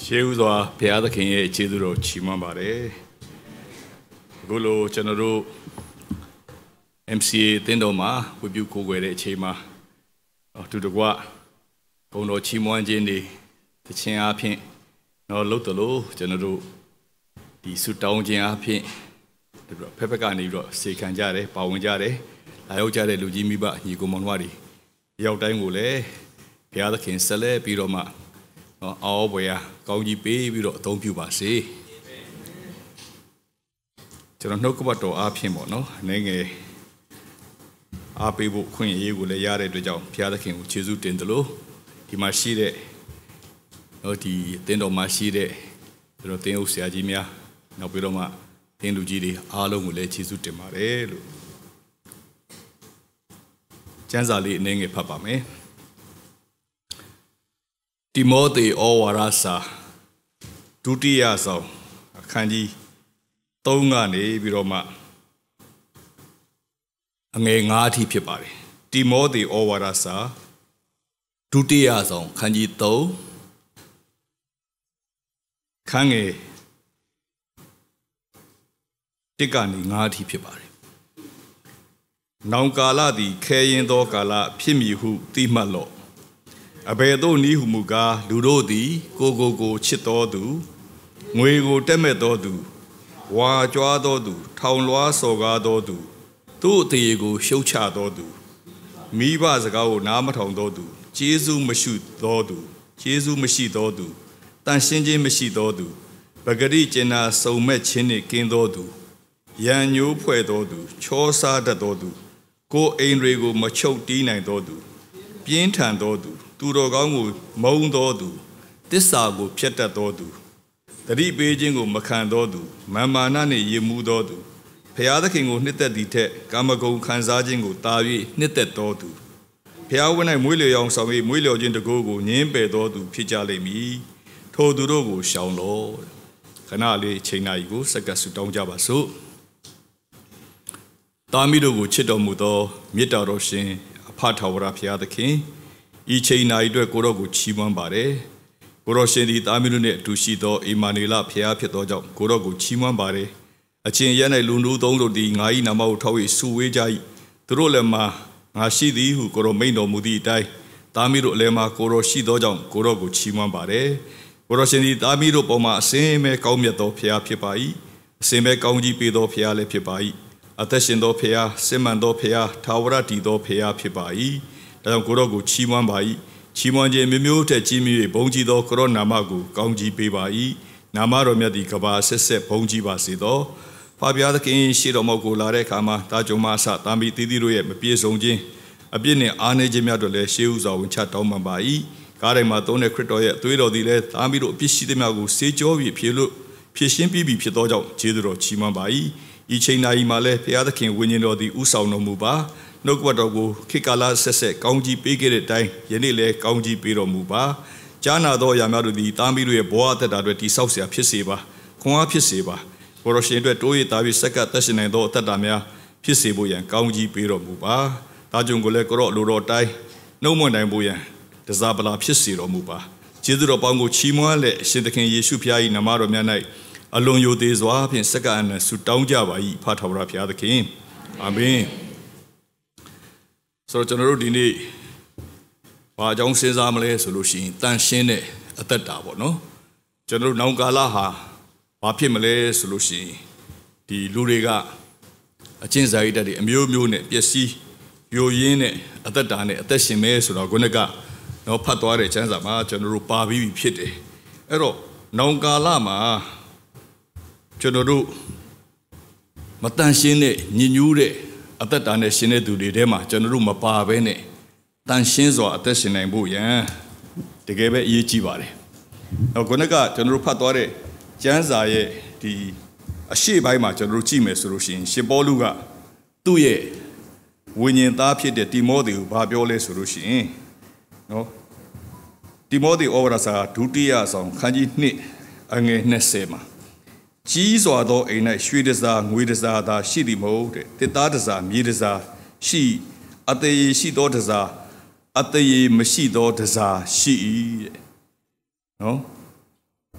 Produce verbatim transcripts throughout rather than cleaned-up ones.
ရှေးဥစွာဘုရားသခင်ရဲ့ခြေသူတော်ချီးမွမ်းပါတယ်အခုလိုကျွန်တော်တို့ M C A တင်းတော်မှာဝိပုကိုယ်ွယ်တဲ့အချိန်မှာတူတကွဘုံတော်ချီးမွမ်းခြင်းတွေတခြင်းအဖြစ်တော့လုပ်တယ်လို့ကျွန်တော်တို့ဒီဆုတောင်းခြင်းအဖြစ်ဖက်ဖက်ကနေပြီးတော့စေခံကြတယ်ပါဝင်ကြတယ်လာရောက်ကြတဲ့လူကြီးမိဘညီကိုမောင်နှမတွေရောက်တိုင်းကိုလည်းဘုရားသခင်ဆက်လက်ပြီးတော့မှအော်ဘွေရကောင်းကြီးပေးပြီးတော့အသုံးပြုပါစေကျွန်တော်နှုတ်ကပတ်တော်အားဖြင့်ပေါ့နော်အနေငယ်အားပေးဖို့ခွင့်အရေးကိုလည်းရတဲ့အတွက်ကြောင့်ဘုရားသခင်ကိုကျေးဇူးတင်တယ်လို့ဒီမှာရှိတဲ့တော့ဒီတင်းတော်မှာရှိတဲ့ကျွန်တော်တင်းအုပ်ဆရာကြီးများနောက်ပြီးတော့မှတင်းလူကြီးတွေအားလုံးကိုလည်းကျေးဇူးတင်ပါတယ်လို့ကျမ်းစာလေးအနေငယ်ဖတ်ပါမယ်တိမောသေဩဝါဒစာဒုတိယဆောင်အခန်းကြီးသုံးကနေပြီးတော့မှအငယ်ငါးအထိဖြစ်ပါတယ်တိမောသေဩဝါဒစာဒုတိယဆောင်အခန်းကြီးသုံးခန်းငယ်တစ်ကနေငါးအထိဖြစ်ပါတယ်နောင်ကာလသည်ခဲရင်သောကာလဖြစ်မည်ဟုသိမှတ်လော့အဘယ်သို့နည်းဟုမူကားလူတို့သည်ကိုကိုကိုချစ်တော်သူငွေကိုတက်မဲ့တော်သူဝါကြွားတော်သူထောင်လွှားစော်ကားတော်သူသူ့အသေးကိုရှုတ်ချတော်သူမိဘစကားကိုနားမထောင်တော်သူကျေးဇူးမရှိတော်သူကျေးဇူးမရှိတော်သူတန်ရှင်းခြင်းမရှိတော်သူပဂရိကျင်နာစုံမဲ့ခြင်းနှင့်ကင်းတော်သူရန်ညိုးဖွဲ့တော်သူချောစားတတ်တော်သူကိုယ်အိမ်တွေကိုမချုပ်တီးနိုင်တော်သူပြင်းထန်တော်သူသူတော်ကောင်းကိုမုန်းတော်သူတစ္ဆာကိုဖျက်တတ်တော်သူတတိပေးခြင်းကိုမခံတော်သူမာမာနနှင့်ယဉ်မှုတော်သူဖျားသခင်ကိုနှစ်သက်သည့်ထက်ကာမဂုဏ်ခံစားခြင်းကိုတာ၍နှစ်သက်တော်သူဖျားဝဲ၌မွေးလျော်အောင်ဆောင်၍မွေးလျော်ခြင်းတကိုးကိုငင်းပယ်တော်သူဖြစ်ကြလိမ့်မည်ထိုသူတို့ကိုရှောင်လော့ခဏလေးချိန်နာရီကိုစက္ကဆုတောင်းကြပါစို့တာမီတို့ကိုချစ်တော်မူသောမေတ္တာတော်ရှင်အဖထာဝရဘုရားသခင်ဤချိန်နာရီအတွက်ကိုတော်ကိုချီးမွမ်းပါတယ်ကိုတော်ရှင်သည်တာမီတို့နှင့်အတူရှိသောအီမာနွေလဘုရားဖြစ်သောကြောင့်ကိုတော်ကိုချီးမွမ်းပါတယ်အချင်းရ၌လူတို့သုံးတို့သည်ငါ၏နာမကိုထောက်၍ဆုဝေးကြ၏သူတို့လည်းမှာငါရှိသည်ဟုကိုတော်မိန့်တော်မူသည့်အတိုင်းတာမီတို့လည်းမှာကိုတော်ရှိသောကြောင့်ကိုတော်ကိုချီးမွမ်းပါတယ်ကိုတော်ရှင်သည်တာမီတို့ပေါ်မှာအစင်မဲကောင်းမြတ်သောဘုရားဖြစ်ပါ၏အစင်မဲကောင်းကြီးပေးသောဘုရားလည်းဖြစ်ပါ၏အသက်ရှင်သောဘုရားစစ်မှန်သောဘုရားထာဝရတည်သောဘုရားဖြစ်ပါ၏ဒါကြောင့်ကိုတော်ကိုချီးမွမ်းပါ၏ချီးမွမ်းခြင်းမျိုးမျိုးထက်ကြီးမြတ်ဘုန်းကြီးသောကိုတော်နာမကိုကောင်းကြီးပေးပါ၏နာမတော်မြတ်သည်ကဘာဆက်ဆက်ဘုန်းကြီးပါစေသောဖာဘုရားသခင်ရှေ့တော်မောက်ကိုလာတဲ့အခါမှာတာကြုံမအစတာမီတီတီတို့ရဲ့မပြေဆုံးခြင်းအပြစ်နဲ့အားနည်းခြင်းများတို့လည်းရှေးဥစွာဝင်ချတောင်းပန်ပါ၏ကားတိုင်းမှာသုံးတဲ့ခရစ်တော်ရဲ့အသွေးတော်သည်လည်းတာမီတို့အပြစ်ရှိသည်များကိုစေကြောပြီးဖြေလို့ဖြည့်ရှင်းပြီးပြီဖြစ်သောကြောင့်ကျေးဇူးတော်ချီးမွမ်းပါ၏ဤချိန်နာရီမှာလည်းဘုရားသခင်ဝိညာဉ်တော်သည်ဥဆောင်တော်မူပါနှုတ်ကပတ်တော်ကိုခေတ်ကာလဆက်ဆက်ကောင်းကြီးပေးခဲ့တဲ့အတိုင်းယနေ့လည်းကောင်းကြီးပေးတော်မူပါကြားနာသောအရာများတို့သည်တာမီတို့ရဲ့ဘဝအသက်တာတွေတိဆောက်เสียဖြစ်စေပါခွန်အားဖြစ်စေပါဘုရားရှင်အတွက်တိုးရတာပြီးစက္ကပ်သက်ရှင်နိုင်သောအသက်တာများဖြစ်စေဖို့ရန်ကောင်းကြီးပေးတော်မူပါဒါကြောင့်ကိုလည်းကိုရော့လိုတော်တိုင်းနှုတ်မွန်တိုင်းဖို့ရန်တစားပလာဖြစ်စေတော်မူပါကျေးဇူးတော်ပေါင်းကိုချီးမွမ်းလက်အရှင်သခင်ယေရှုဖျား၏နာမတော်များ၌အလွန်ယိုသေးစွာဖြင့်စက္ကပ်အနံဆုတောင်းကြပါ၏ဖထာဝရဘုရားသခင်အာမင်ဆိုတော့ကျွန်တော်တို့ဒီနေ့ဘာကြောင့်စဉ်းစားမလဲဆိုလို့ရှိရင်တန်ရှင်းတဲ့အသက်တာပေါ့နော်ကျွန်တော်တို့နောင်ကာလဟာဘာဖြစ်မလဲဆိုလို့ရှိရင်ဒီလူတွေကအချင်းစာရိတ္တတွေအမျိုးမျိုးနဲ့ပျက်စီးယိုယင်းနဲ့အသက်တာနဲ့အသက်ရှင်မဲဆိုတော့ခုနကတော့ဖတ်သွားတဲ့ကျမ်းစာမှာကျွန်တော်တို့ပါပြီးပြီဖြစ်တယ်အဲ့တော့နောင်ကာလမှာကျွန်တော်တို့မတန်ရှင်းတဲ့ညဉ့်ညူးတဲ့အသက်တာနဲ့ရှင်တဲ့သူတွေထဲမှာကျွန်တော်တို့မပါဘဲနဲ့တန်ရှင်းစွာအသက်ရှင်နိုင်ဖို့ရန်တကယ်ပဲအရေးကြီးပါတယ်။နောက်ခုနကကျွန်တော်တို့ဖတ်သွားတဲ့ကျမ်းစာရဲ့ဒီအရှိပိုင်းမှာကျွန်တော်တို့ကြည့်မယ်ဆိုလို့ရှိရင်ရှင်ပေါလုကသူ့ရဲ့ဝိညာဉ်သားဖြစ်တဲ့တိမောသေကိုဘာပြောလဲဆိုလို့ရှိရင်နော်တိမောသေဩဝါဒစာဒုတိယဆောင်ခန်းကြီးနှစ်အငယ်နှစ်ဆယ်မှာကြီးစွာသောအိမ်၌ရွှေတစားငွေတစားသာရှိသည်မဟုတ်တဲ့တစ်သားတစားမြေတစားရှိအသေးရှိသောတစားအသေးမရှိသောတစားရှိ၏တဲ့နော်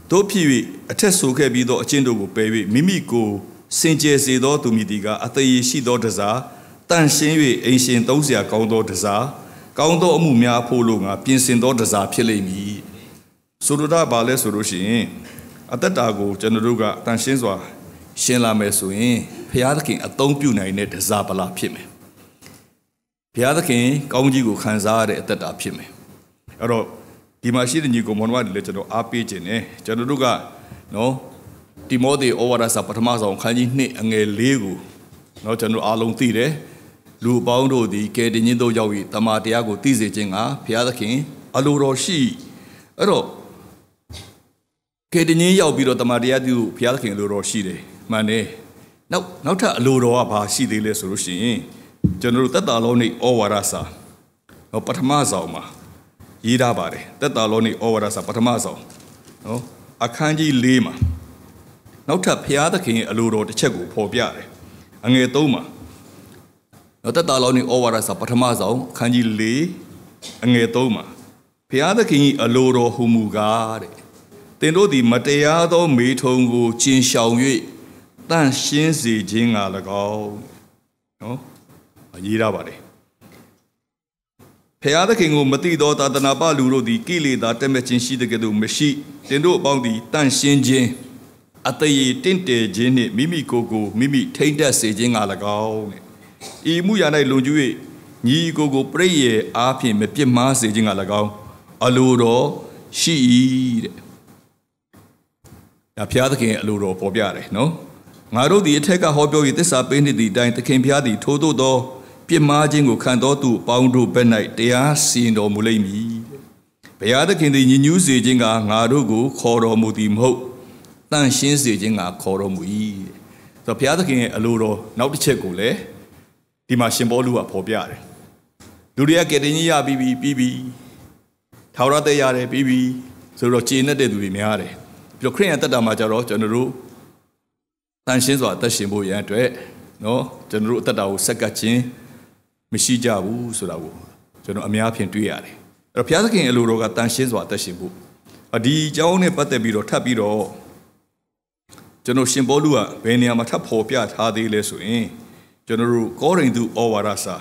တို့ဖြစ်၍အထက်ဆိုခဲ့ပြီးသောအကျင့်တို့ကိုပယ်၍မိမိကိုစင်ကြယ်စေသောသူမည်သည်ကအသေးရှိသောတစားတန်ရှင်း၍အိမ်ရှင်သုံးเสียကောင်းသောတစားကောင်းသောအမှုများဖို့လို့ငါပြင်ဆင်သောတစားဖြစ်လိမ့်မည်ဆိုလိုတာဘာလဲဆိုလို့ရှိရင်အသက်တာကိုကျွန်တော်တို့ကတန်ရှင်းစွာရှင်းလာမယ်ဆိုရင်ဘုရားသခင်အသုံးပြုနိုင်တဲ့တစားပလာဖြစ်မယ်ဘုရားသခင်ကောင်းကြီးကိုခံစားရတဲ့အသက်တာဖြစ်မယ်အဲ့တော့ဒီမှာရှိတဲ့ညီကိုမောင်နှမတွေလည်းကျွန်တော်အားပေးခြင်းနဲ့ကျွန်တော်တို့ကနော်တိမောသေဩဝါဒစာပထမဆုံးခန်းကြီးနှစ်အငယ်လေးကိုနော်ကျွန်တော်အားလုံးသိတယ်လူပေါင်းတို့သည်ကယ်တင်ခြင်းသို့ရောက်၍တမန်တရားကိုသိစေခြင်းကဘုရားသခင်အလိုတော်ရှိအဲ့တော့ကယ်တင်ခြင်းရောက်ပြီးတော့တမန်တရားသူဘုရားသခင်အလိုတော်ရှိတယ်မှန်တယ်နောက်နောက်ထပ်အလိုတော်ကဘာရှိသေးလဲဆိုလို့ရှိရင်ကျွန်တော်တို့သက်တာလုံးနေဩဝါဒစာနော်ပထမဆုံးမှာရေးထားပါတယ်သက်တာလုံးနေဩဝါဒစာပထမဆုံးနော်အခန်းကြီး၄မှာနောက်ထပ်ဘုရားသခင်ရဲ့အလိုတော်တစ်ချက်ကိုဖော်ပြတယ်အငယ်၃မှာနော်သက်တာလုံးနေဩဝါဒစာပထမဆုံးအခန်းကြီး၄အငယ်၃မှာဘုရားသခင်၏အလိုတော်ဟူမူကားတဲ့သင်တို့သည်မတရားသောမေထုံကိုကျင်ရှောင်၍တန့်ရှင်းစေခြင်းက၎င်းနော်ရေးရပါတယ်ဖျားသခင်ကိုမသိသောသာသနာပလူတို့သည်ကိလေသာတက်မဲ့ခြင်းရှိတဲ့ကဲ့သို့မရှိတင်တို့အပေါင်းသည်တန့်ရှင်းခြင်းအတရေတင့်တယ်ခြင်းနှင့်မိမိကိုယ်ကိုမိမိထိမ့်တက်စေခြင်းက၎င်းဤမှုရ၌လွန်ကျူး၍ညီကိုယ်ကိုပြည့်ရဲ့အားဖြင့်မပြစ်မှားစေခြင်းက၎င်းအလိုတော်ရှိ၏တဲ့ဒါဖျားသခင်အလိုတော်ပေါ်ပြတယ်နော်ငါတို့သည်အထက်ကဟောပြော၍သစ္စာပေးနေသည့်အတိုင်းသခင်ဖျားသည်ထိုးသို့သောပြစ်မှားခြင်းကိုခံတော်သူအပေါင်းတို့ဘက်၌တရားစီရင်တော်မူလိမ့်မည်ဘုရားသခင်သည်ညှဉ်းညူးစေခြင်းကငါတို့ကိုခေါ်တော်မူသည်မဟုတ်တန့်ရှင်းစေခြင်းကခေါ်တော်မူ၏ဆိုတော့ဘုရားသခင်ရဲ့အလိုတော်နောက်တစ်ချက်ကိုလည်းဒီမှာရှင်ပေါလုကဖော်ပြတယ်လူတွေကကယ်တင်ကြီးရပြီးပြီးပြီးပြီးထာဝရသက်ရတယ်ပြီးပြီးဆိုတော့ကျေနပ်တဲ့သူတွေများတယ်ပြီးတော့ခရစ်ယာန်တက်တာမှာကြတော့ကျွန်တော်တို့တန်ရှင်းစွာအသက်ရှင်ဖို့ရန်အတွက်နော်ကျွန်တော်တို့အသက်တာကိုဆက်ကပ်ခြင်းမရှိကြဘူးဆိုတာကိုကျွန်တော်အများဖြင့်တွေ့ရတယ်အဲ့တော့ဘုရားသခင်အလိုတော်ကတန်ရှင်းစွာအသက်ရှင်ဖို့ဒီအကြောင်းနဲ့ပတ်သက်ပြီးတော့ထပ်ပြီးတော့ကျွန်တော်ရှင်ပေါလုကဘယ်နေရာမှာထပ်ဖော်ပြထားသေးလဲဆိုရင်ကျွန်တော်တို့ကောရိန္သုဩဝါဒစာ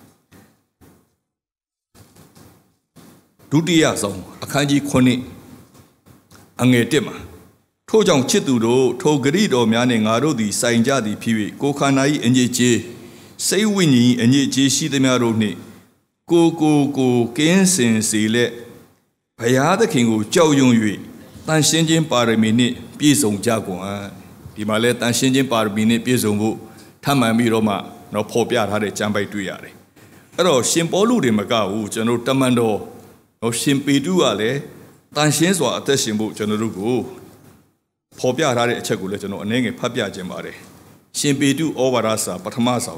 ဒုတိယဆုံးအခန်းကြီးခုနှစ်အငယ်၁မှာထို့ကြောင့်ချစ်သူတို့ထိုဂရိတော်များနှင့်ငါတို့သည်စိုင်ကြသည်ဖြစ်၍ကိုခန္ဓာ၏အညစ်အကြေးစိတ်ဝိညာဉ်အညစ်အကြေးရှိသမျှတို့နှင့်ကိုကိုကိုကင်းစင်စေလက်ဘုရားသခင်ကိုကြောက်ရွံ့၍တန်ရှင်းခြင်းပါရမီနှင့်ပြည့်စုံကြကုန်ဒီမှာလဲတန်ရှင်းခြင်းပါရမီနှင့်ပြည့်စုံဖို့ထပ်မံပြီးတော့မှတော့ဖော်ပြထားတဲ့ကျမ်းပိုက်တွေ့ရတယ်အဲ့တော့ရှင်ပေါလုတွေမကဘူးကျွန်တော်တမန်တော်တော့ရှင်ပေတုကလည်းတန်ရှင်းစွာအသက်ရှင်ဖို့ကျွန်တော်တို့ကိုဖော်ပြထားတဲ့အချက်ကိုလည်းကျွန်တော်အနည်းငယ်ဖတ်ပြခြင်းပါတယ်ရှင်ပေတုဩဝါဒစာပထမဆုံး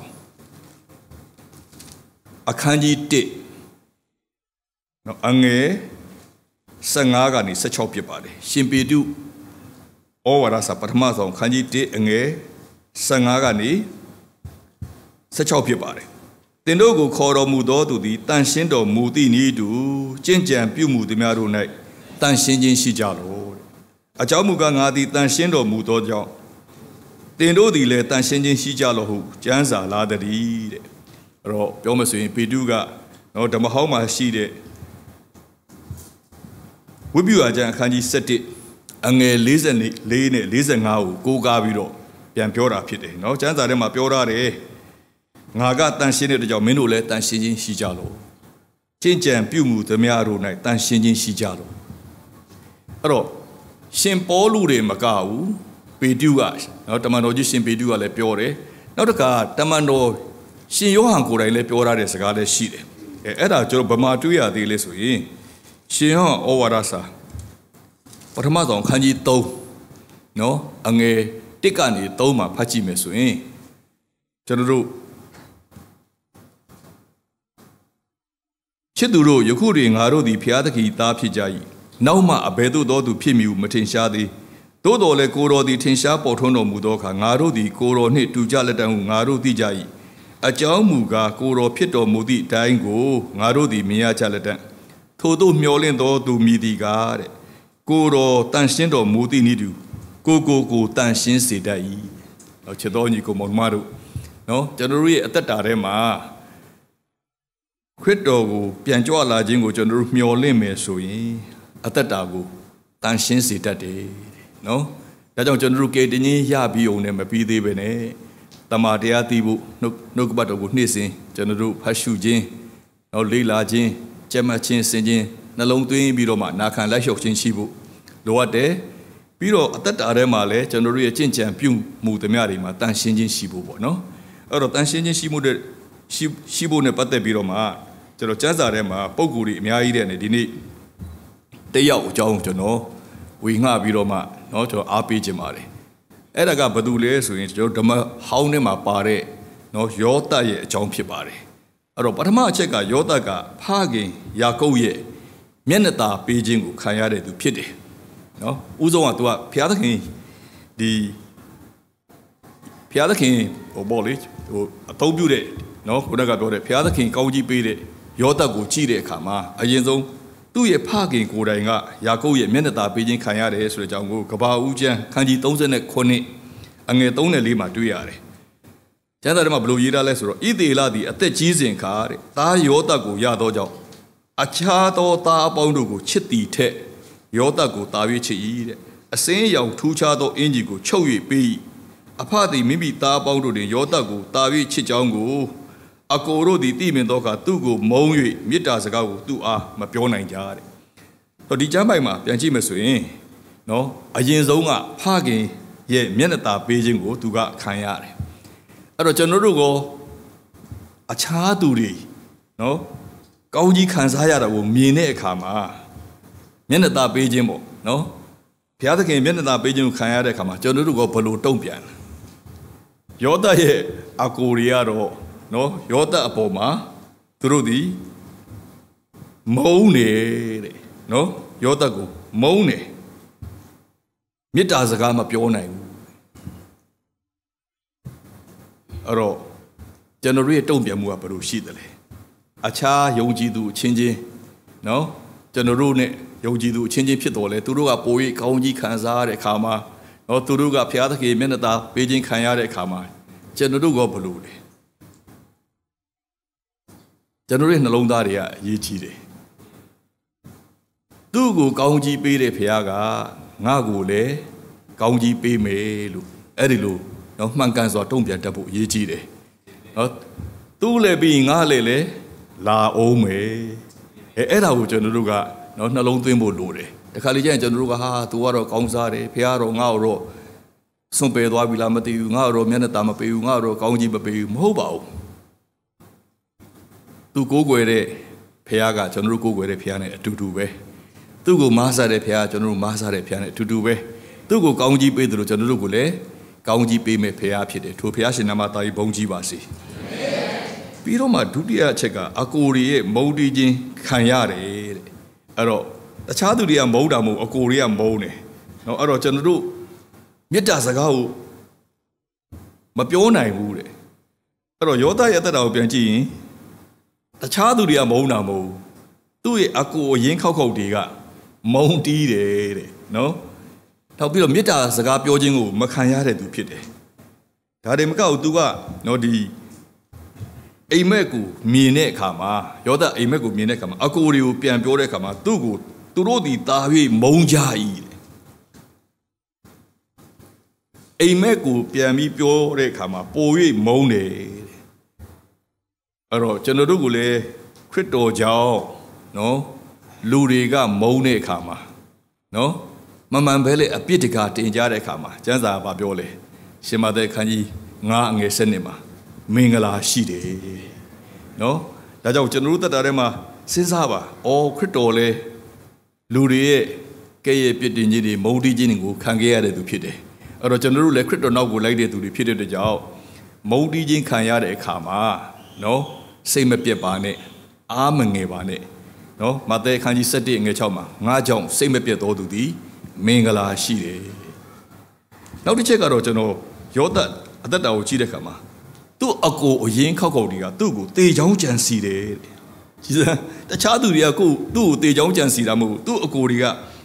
အခန်းကြီး၁နော်အငယ်၁၅ကနေ၁၆ဖြစ်ပါတယ်ရှင်ပေတုဩဝါဒစာပထမဆုံးအခန်းကြီး၁အငယ်၁၅ကနေ၁၆ဖြစ်ပါတယ်သင်တို့ကိုခေါ်တော်မူသောသူသည်တန်ရှင်းတော်မူသည့်နည်းတူကျင့်ကြံပြုမှုသည်များတို့၌တန်ရှင်းခြင်းရှိကြလော့အကြောင်းမူကားငါသည်တန်ရှင်းတော်မူသောကြောင့်သင်တို့သည်လည်းတန်ရှင်းခြင်းရှိကြလော့ဟုကျမ်းစာလာသည်တဲ့အဲ့တော့ပြောမဆိုရင်ပေတုကနော်ဓမ္မဟောင်းမှာရှိတဲ့ဝိပုယကျမ်းအခန်းကြီး၁၁အငယ်၄၄နဲ့၄၅ကိုကိုးကားပြီးတော့ပြန်ပြောတာဖြစ်တယ်နော်ကျမ်းစာထဲမှာပြောထားတယ်ငါကတန်ရှင်းတဲ့ကြောင့်မင်းတို့လည်းတန်ရှင်းခြင်းရှိကြလော့ကျင့်ကြံပြုမှုသမျှတို့၌တန်ရှင်းခြင်းရှိကြလော့အဲ့တော့ရှင်ပေါလုတွေမကဘူးပေတုကနော်တမန်တော်ကြီးရှင်ပေတုကလည်းပြောတယ်နောက်တစ်ခါတမန်တော်ရှင်ယောဟန်ကိုယ်တိုင်လည်းပြောထားတဲ့စကားလည်းရှိတယ်အဲအဲ့ဒါကျွန်တော်ဗမာတွေ့ရသေးလဲဆိုရင်ရှင်ယောဟန်ဩဝါဒစာပထမဆုံးခန်းကြီး၃နော်အငယ်၁ကနေ၃မှာဖတ်ကြည့်မယ်ဆိုရင်ကျွန်တော်တို့ချစ်သူတို့ယခုတွင်ငါတို့သည်ဘုရားသခင်သားဖြစ်ကြ၏နောက်မှအဘယ်သို့သောသူဖြစ်မည်ဟုမထင်ရှားသေးသို့တော်လည်းကိုတော်သည်ထင်ရှားပေါ်ထွန်းတော်မူသောအခါငါတို့သည်ကိုတော်နှင့်တူကြလက်တံဟုငါတို့သိကြ၏အကြောင်းမူကားကိုတော်ဖြစ်တော်မူသည့်အတိုင်းကိုငါတို့သည်မြင်ရကြလက်တံထို့သို့မျှော်လင့်သောသူမည်သည်ကားတဲ့ကိုတော်တန်ရှင်းတော်မူသည့်နည်းတူကိုကိုကိုတန်ရှင်းစေတတ်၏ချစ်တော်ညီကိုမောင်မတို့နော်ကျွန်တော်တို့ရဲ့အသက်တာထဲမှာခရစ်တော်ကိုပြန်ကြွလာခြင်းကိုကျွန်တော်တို့မျှော်လင့်မယ်ဆိုရင်အသက်တာကိုတန်ရှင်းစေတတ်တယ်နော်ဒါကြောင့်ကျွန်တော်တို့ကေတင်ကြီးရပြီးအောင်နဲ့မပြီးသေးပဲနဲ့တမန်တရားသိဖို့နှုတ်ကပတ်တော်ကိုနေ့စဉ်ကျွန်တော်တို့ဖတ်ရှုခြင်းနော်လေ့လာခြင်းကြက်မှတ်ခြင်းစင်ခြင်းနှလုံးသွင်းပြီးတော့မှနာခံလိုက်လျှောက်ခြင်းရှိဖို့လိုအပ်တယ်ပြီးတော့အသက်တာထဲမှာလည်းကျွန်တော်တို့ရဲ့ကြင်ကြံပြုမှုသမျှတွေမှာတန်ရှင်းခြင်းရှိဖို့ပေါ့နော်အဲ့တော့တန်ရှင်းခြင်းရှိမှုတဲ့ရှိရှိဖို့နဲ့ပတ်သက်ပြီးတော့မှကျွန်တော်စံစာထဲမှာပုံကူတွေအများကြီးတဲ့နဲ့ဒီနေ့တယောက်အကြောင်းကျွန်တော်ဝေငှပြီးတော့မှเนาะကျွန်တော်အားပေးခြင်းပါတယ်အဲ့ဒါကဘာတူလဲဆိုရင်ကျွန်တော်ဓမ္မဟောင်းထဲမှာပါတဲ့เนาะယောသရဲ့အကြောင်းဖြစ်ပါတယ်အဲ့တော့ပထမအချက်ကယောသကဖခင်ယာကုပ်ရဲ့မျက်နှာตาပေးခြင်းကိုခံရတဲ့သူဖြစ်တယ်เนาะဥဆုံးက तू ကဘုရားသခင်ဒီဘုရားသခင်ဟိုဘောလေဟိုအသုံးပြုတဲ့เนาะခုနကပြောတဲ့ဘုရားသခင်ကောင်းကြီးပေးတဲ့ယောသကိုကြည့်တဲ့အခါမှာအရင်ဆုံးသူ့ရဲ့ဖခင်ကိုယ်တိုင်ကယာကုပ်ရဲ့မျက်နှာตาပေးခြင်းခံရတယ်ဆိုတဲ့အကြောင်းကိုကဘာဦးကျမ်းခန်းကြီး၃၉အငယ်၃၄မှာတွေ့ရတယ်။ကျမ်းစာထဲမှာဘယ်လိုရေးထားလဲဆိုတော့ဣသေလသည်အသက်ကြီးစဉ်ခါတဲ့သားယောသကိုရသောကြောင့်အခြားသောသားအပေါင်းတို့ကိုချစ်သည်ထက်ယောသကိုတာ၍ချစ်၏တဲ့အစင်းရောင်ထူးခြားသောအင်ကြီးကိုချုပ်၍ပေး၏အဖသည်မိမိသားအပေါင်းတို့တွင်ယောသကိုတာ၍ချစ်ကြောင်းကိုအကိုတို့သည်သိမြင်သောအခါသူ့ကိုမုန်း၍မေတ္တာစကားကိုသူ့အားမပြောနိုင်ကြတဲ့။တော့ဒီကျမ်းပိုင်မှာပြန်ကြည့်မယ်ဆိုရင်နော်အရင်ဆုံးကဖခင်ရဲ့မျက်နှာตาပေးခြင်းကိုသူကခံရတယ်။အဲ့တော့ကျွန်တော်တို့ကအခြားသူတွေနော်ကောင်းကြီးခံစားရတာကိုမြင်တဲ့အခါမှာမျက်နှာตาပေးခြင်းပေါ့နော်ဘုရားသခင်မျက်နှာตาပေးခြင်းကိုခံရတဲ့အခါမှာကျွန်တော်တို့ကဘယ်လိုတုံ့ပြန်လဲ။ယောသရဲ့အကိုတွေကတော့နော်ယောသအပေါ်မှာသူတို့ဒီမုန်းနေတဲ့နော်ယောသကိုမုန်းနေမေတ္တာစကားမပြောနိုင်ဘူးအဲ့တော့ကျွန်တော်ရဲ့တုံ့ပြန်မှုကဘယ်လိုရှိသလဲအခြားယုံကြည်သူအချင်းချင်းနော်ကျွန်တော်တို့ ਨੇ ယုံကြည်သူအချင်းချင်းဖြစ်တော်လဲသူတို့ကပို၍ကောင်းကြီးခံစားရတဲ့အခါမှာနော်သူတို့ကဘုရားသခင်မျက်နှာသာပေးခြင်းခံရတဲ့အခါမှာကျွန်တော်တို့ကဘယ်လိုလဲကျွန်တော်ရဲ့နှလုံးသားတွေကအရေးကြီးတယ်သူ့ကိုကောင်းကြီးပေးတဲ့ဘုရားကငါ့ကိုလည်းကောင်းကြီးပေးမယ်လို့အဲ့ဒီလိုနော်မှန်ကန်စွာတုံ့ပြန်တတ်ဖို့အရေးကြီးတယ်နော်သူ့လည်းပြီးငါလည်းလေလာအောင်မယ်အဲအဲ့ဒါကိုကျွန်တော်တို့ကနော်နှလုံးသွင်းဖို့လိုတယ်တခါလေကျရင်ကျွန်တော်တို့ကဟာ तू ကတော့ကောင်းစားတယ်ဘုရားတော့ငါ့ကိုတော့စွန့်ပယ်သွားပြီလားမသိဘူးငါ့ကိုတော့မျက်နှာตาမပေးဘူးငါ့ကိုတော့ကောင်းကြီးမပေးဘူးမဟုတ်ပါဘူးသူကိုးကွယ်တဲ့ဘုရားကကျွန်တော်တို့ကိုးကွယ်တဲ့ဘုရားနဲ့အတူတူပဲသူ့ကိုမားစားတဲ့ဘုရားကျွန်တော်တို့မားစားတဲ့ဘုရားနဲ့အတူတူပဲသူ့ကိုကောင်းကြီးပေးတယ်လို့ကျွန်တော်တို့ကိုလည်းကောင်းကြီးပေးမယ်ဘုရားဖြစ်တယ်ထိုဘုရားရှင်နာမသားကြီးဘုန်းကြီးပါစေပြီးတော့မှဒုတိယအချက်ကအကိုတွေရဲ့မုန်းတီးခြင်းခံရတယ်တဲ့အဲ့တော့တခြားသူတွေကမုန်းတာမဟုတ်အကိုတွေကမုန်းတယ်နော်အဲ့တော့ကျွန်တော်တို့မေတ္တာစကားကိုမပြောနိုင်ဘူးတဲ့အဲ့တော့ယောသရဲ့အသက်တာကိုပြန်ကြည့်ရင်တခြားသူတွေကမုန်းတာမဟုတ်သူ့ရဲ့အကိုအရင်ခောက်ခောက်တွေကမုန်းတီးတယ်တဲ့နော်နောက်ပြီးတော့မေတ္တာစကားပြောခြင်းကိုမခံရတဲ့သူဖြစ်တယ်ဒါတွေမကဘူးသူကနော်ဒီအိမ်မက်ကိုမြင်တဲ့အခါမှာယောသအိမ်မက်ကိုမြင်တဲ့အခါမှာအကိုတွေကိုပြန်ပြောတဲ့အခါမှာသူ့ကိုသူတို့ဒီတာ၍မုန်းကြ၏တဲ့အိမ်မက်ကိုပြန်ပြီးပြောတဲ့အခါမှာပို၍မုန်းတယ်အဲ့တော့ကျွန်တော်တို့ကလည်းခရစ်တော်ကြောင့်နော်လူတွေကမုန်းတဲ့အခါမှာနော်မမှန်ပဲလေအပြစ်တကာတင်ကြတဲ့အခါမှာကျမ်းစာကပြောလဲရှင်မသက်ခန်းကြီးငါးအငယ်စနစ်မှာမင်္ဂလာရှိတယ်နော်ဒါကြောင့်ကျွန်တော်တို့တက်တာထဲမှာစဉ်းစားပါအော်ခရစ်တော်လဲလူတွေရဲ့ကဲ့ရဲ့ပြစ်တင်ခြင်းတွေမုန်းတီးခြင်းတွေကိုခံခဲ့ရတဲ့သူဖြစ်တယ်အဲ့တော့ကျွန်တော်တို့လည်းခရစ်တော်နောက်ကိုလိုက်တဲ့သူတွေဖြစ်တဲ့ကြောင့်မုန်းတီးခြင်းခံရတဲ့အခါမှာနော်စိတ်မပြတ်ပါနဲ့အားမငယ်ပါနဲ့နော်မဿဲခန်းကြီး၁၁ငွေ၆မှာငါကြောင့်စိတ်မပြတ်တော်သူသည်မင်္ဂလာရှိတယ်နောက်တစ်ချက်ကတော့ကျွန်တော်ယောသအသက်တာကိုကြည့်တဲ့အခါမှာသူ့အကိုအရင်ခောက်ခောက်တွေကသူ့ကိုတေချောင်းကြံစီတယ်ကြည်စမ်းတခြားသူတွေကကိုသူ့ကိုတေချောင်းကြံစီတာမဟုတ်သူ့အကိုတွေက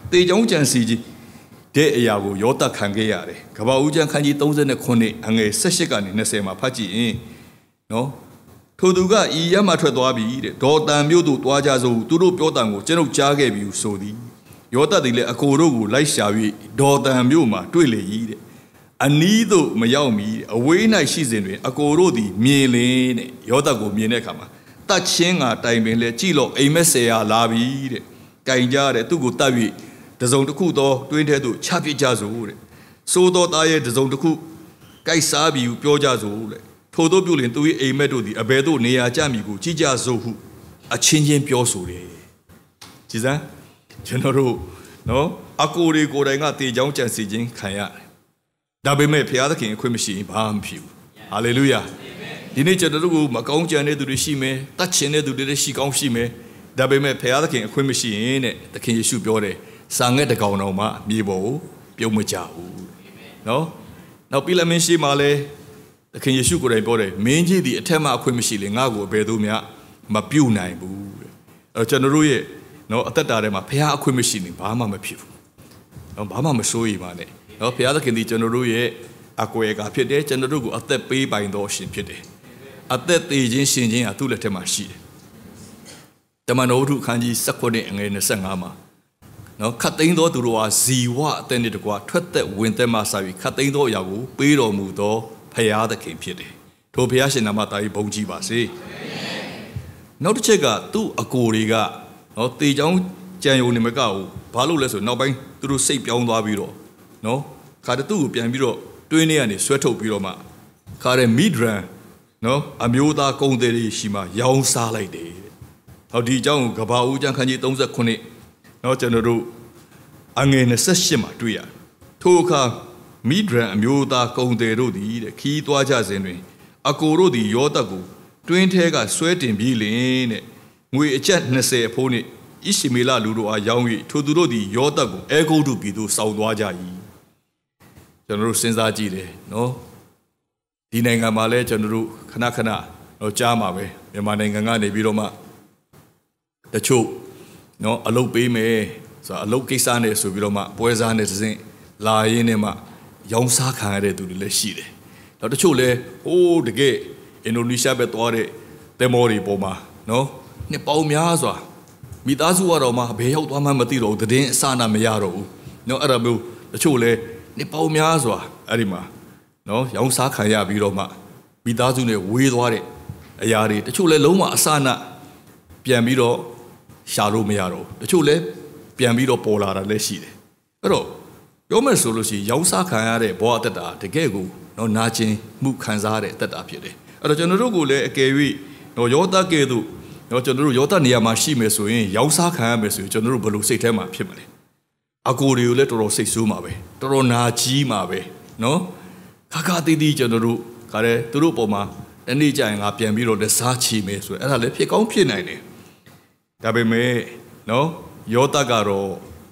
တေချောင်းကြံစီကြီးတဲ့အရာကိုယောသခံခဲ့ရတယ်ကဘာဦးကျန်ခန်းကြီးသုံးဆယ့်ခုနှစ်အငယ်၁၈ကနေ၂၀မှာဖတ်ကြည့်ရင်နော်ထိုသူကဤရမှထွက်သွားပြီတဲ့ဒေါ်တန်မြို့သို့သွားကြစို့သူတို့ပြောတန်ကိုကျွန်ုပ်ကြားခဲ့ပြီဆိုသည်ယောသသည်လည်းအကိုတို့ကိုလိုက်ရှာ၍ဒေါ်တန်မြို့မှာတွေ့လေ၏တဲ့အနီးသို့မရောက်မီအဝေး၌ရှိစဉ်တွင်အကိုတို့သည်မြင်လင်းတဲ့ယောသကိုမြင်တဲ့အခါမှာတတ်ချင်းကတိုင်ပင်လဲကြည့်လို့အိမ်မက်ဆယ်ရာလာပြီတဲ့ကင်ကြတဲ့သူ့ကိုတတ်၍တစုံတစ်ခုသောတွင်းထဲသို့ချပစ်ကြစို့တဲ့စိုးသောသားရဲ့တစုံတစ်ခုကိုက်စားပြီးပြောကြစို့တဲ့ထို့သောပြုလင်သူ၏အိမ်မက်တို့သည်အဘယ်သို့နေရာကျမည်ကိုကြည့်ကြစို့ဟုအချင်းချင်းပြောဆိုတယ်ကြည်စမ်းကျွန်တော်တို့နော်အကိုတွေကိုယ်တိုင်ကတေချောင်းကြံစီခြင်းခံရတယ်ဒါပေမဲ့ဘုရားသခင်အခွင့်မရှိရင်ဘာမှမဖြစ်ဘူးဟာလေလုယာဒီနေ့ကျွန်တော်တို့ကမကောင်းကြံတဲ့သူတွေရှိမယ်တတ်ချင်တဲ့သူတွေရှိကောင်းရှိမယ်ဒါပေမဲ့ဘုရားသခင်အခွင့်မရှိရင်တဲ့သခင်ယေရှုပြောတယ်စာငှက်တကောင်တော်မှမြေပေါ်ကိုပြုံးမကြဘူးနော်နောက်ပြီးလည်းမင်းရှိမှလည်းသခင်ယေရှုကိုယ်တိုင်ပြောတယ်မင်းကြီးဒီအထက်မှအခွင့်မရှိလေငါ့ကိုအဘယ်သူမှမပြုတ်နိုင်ဘူးတဲ့အဲကျွန်တော်တို့ရဲ့နော်အသက်တာထဲမှာဘုရားအခွင့်မရှိရင်ဘာမှမဖြစ်ဘူးနော်ဘာမှမစိုးရိမ်ပါနဲ့နော်ဘုရားသခင်ဒီကျွန်တော်တို့ရဲ့အကွယ်ကဖြစ်တယ်ကျွန်တော်တို့ကိုအသက်ပေးပိုင်တော်ရှင်ဖြစ်တယ်အသက်သေးခြင်းရှင်ခြင်းဟာသူ့လက်ထက်မှာရှိတယ်တမန်တော်ဝတ္ထုအခန်းကြီး၁၉အငယ်၂၅မှာနော်ခတ်သိမ်းသောသူတို့ဟာဇီဝအသက်နှင့်တကွာထွက်သက်ဝင်သက်မှစပြီးခတ်သိမ်းသောအရာကိုပေးတော်မူသောဘုရားသခင်ဖြစ်တယ်ထိုဘုရားရှင်နာမသားကြီးဘုန်းကြီးပါစေနောက်တစ်ချက်ကသူ့အကိုတွေကနော်တေချောင်းကြံယုံနေမကဘူးဘာလို့လဲဆိုနောက်ပိုင်းသူတို့စိတ်ပြောင်းသွားပြီးတော့နော်ခါတသူ့ကိုပြန်ပြီးတော့တွင်းထဲကနေဆွဲထုတ်ပြီးတော့မှခါတဲ့မီဒရန်နော်အမျိုးသားကုံတယ်ရှိမှရောင်းစားလိုက်တယ်ဟောဒီအကြောင်းကဘာဦးကျန်ခန်းကြီး၃၉နော်ကျွန်တော်တို့အငယ်၂၈မှာတွေ့ရတယ်ထိုအခါမိဒရန်အမျိုးသားကုံတယ်တို့သည်တဲ့ခီးသွားကြစဉ်တွင်အကိုတို့သည်ယောသကိုတွင်းထဲကဆွဲတင်ပြီးလင်တဲ့ငွေအကျပ်၂၀အဖိုးနှင့်ဣရှိမေလလူတို့အားရောင်း၍ထိုသူတို့သည်ယောသကိုအဲဂုတ္တုပြည်သို့စောင့်သွားကြ၏ကျွန်တော်တို့စဉ်းစားကြည့်တယ်နော်ဒီနိုင်ငံမှာလည်းကျွန်တော်တို့ခဏခဏတော့ကြားမှာပဲမြန်မာနိုင်ငံကနေပြီးတော့မှတချို့နော်အလုပ်ပေးမယ်ဆိုတော့အလုပ်ကိစ္စနဲ့ဆိုပြီးတော့မှပွဲစားနဲ့တစ်စင်းလာရင်းနဲ့မှရောင်းစားခံရတဲ့သူတွေလည်းရှိတယ်။နောက်တချို့လည်းဟိုးတကယ်အင်ဒိုနီးရှားပဲသွားတဲ့တဲမော်တွေပေါ်မှာနော်နှစ်ပေါင်းများစွာမိသားစုကတော့မှဘယ်ရောက်သွားမှမသိတော့ဘူးသတင်းအစနာမရတော့ဘူး။နော်အဲ့ဒါမျိုးတချို့လည်းနှစ်ပေါင်းများစွာအဲ့ဒီမှာနော်ရောင်းစားခံရပြီးတော့မှမိသားစုနဲ့ဝေးသွားတဲ့အရာတွေတချို့လည်းလုံးဝအစနာပြန်ပြီးတော့ရှာလို့မရတော့ဘူးတချို့လည်းပြန်ပြီးတော့ပေါ်လာတာလည်းရှိတယ်အဲ့တော့ပြောမယ်ဆိုလို့ရှိရင်ရောင်းစားခံရတဲ့ဘောအသက်တာတကယ်ကိုနော်နာကျင်မှုခံစားရတဲ့အသက်တာဖြစ်တယ်အဲ့တော့ကျွန်တော်တို့ကိုလည်းအကယ်၍နော်ယောသကဲ့သို့နော်ကျွန်တော်တို့ယောသနေရာမှာရှိမယ်ဆိုရင်ရောင်းစားခံရမယ်ဆိုရင်ကျွန်တော်တို့ဘယ်လိုစိတ်ထဲမှာဖြစ်မလဲအကိုတွေကိုလည်းတော်တော်စိတ်ဆိုးမှာပဲတော်တော်နာကြီးမှာပဲနော်ခါခါတီးတီးကျွန်တော်တို့ခါတဲ့သူတို့ပေါ်မှာတနေ့ကျရင်ငါပြန်ပြီးတော့လက်စားချီမယ်ဆိုရင်အဲ့ဒါလည်းဖြစ်ကောင်းဖြစ်နိုင်တယ်ဒါပေမဲ့နော်ယောသကတော့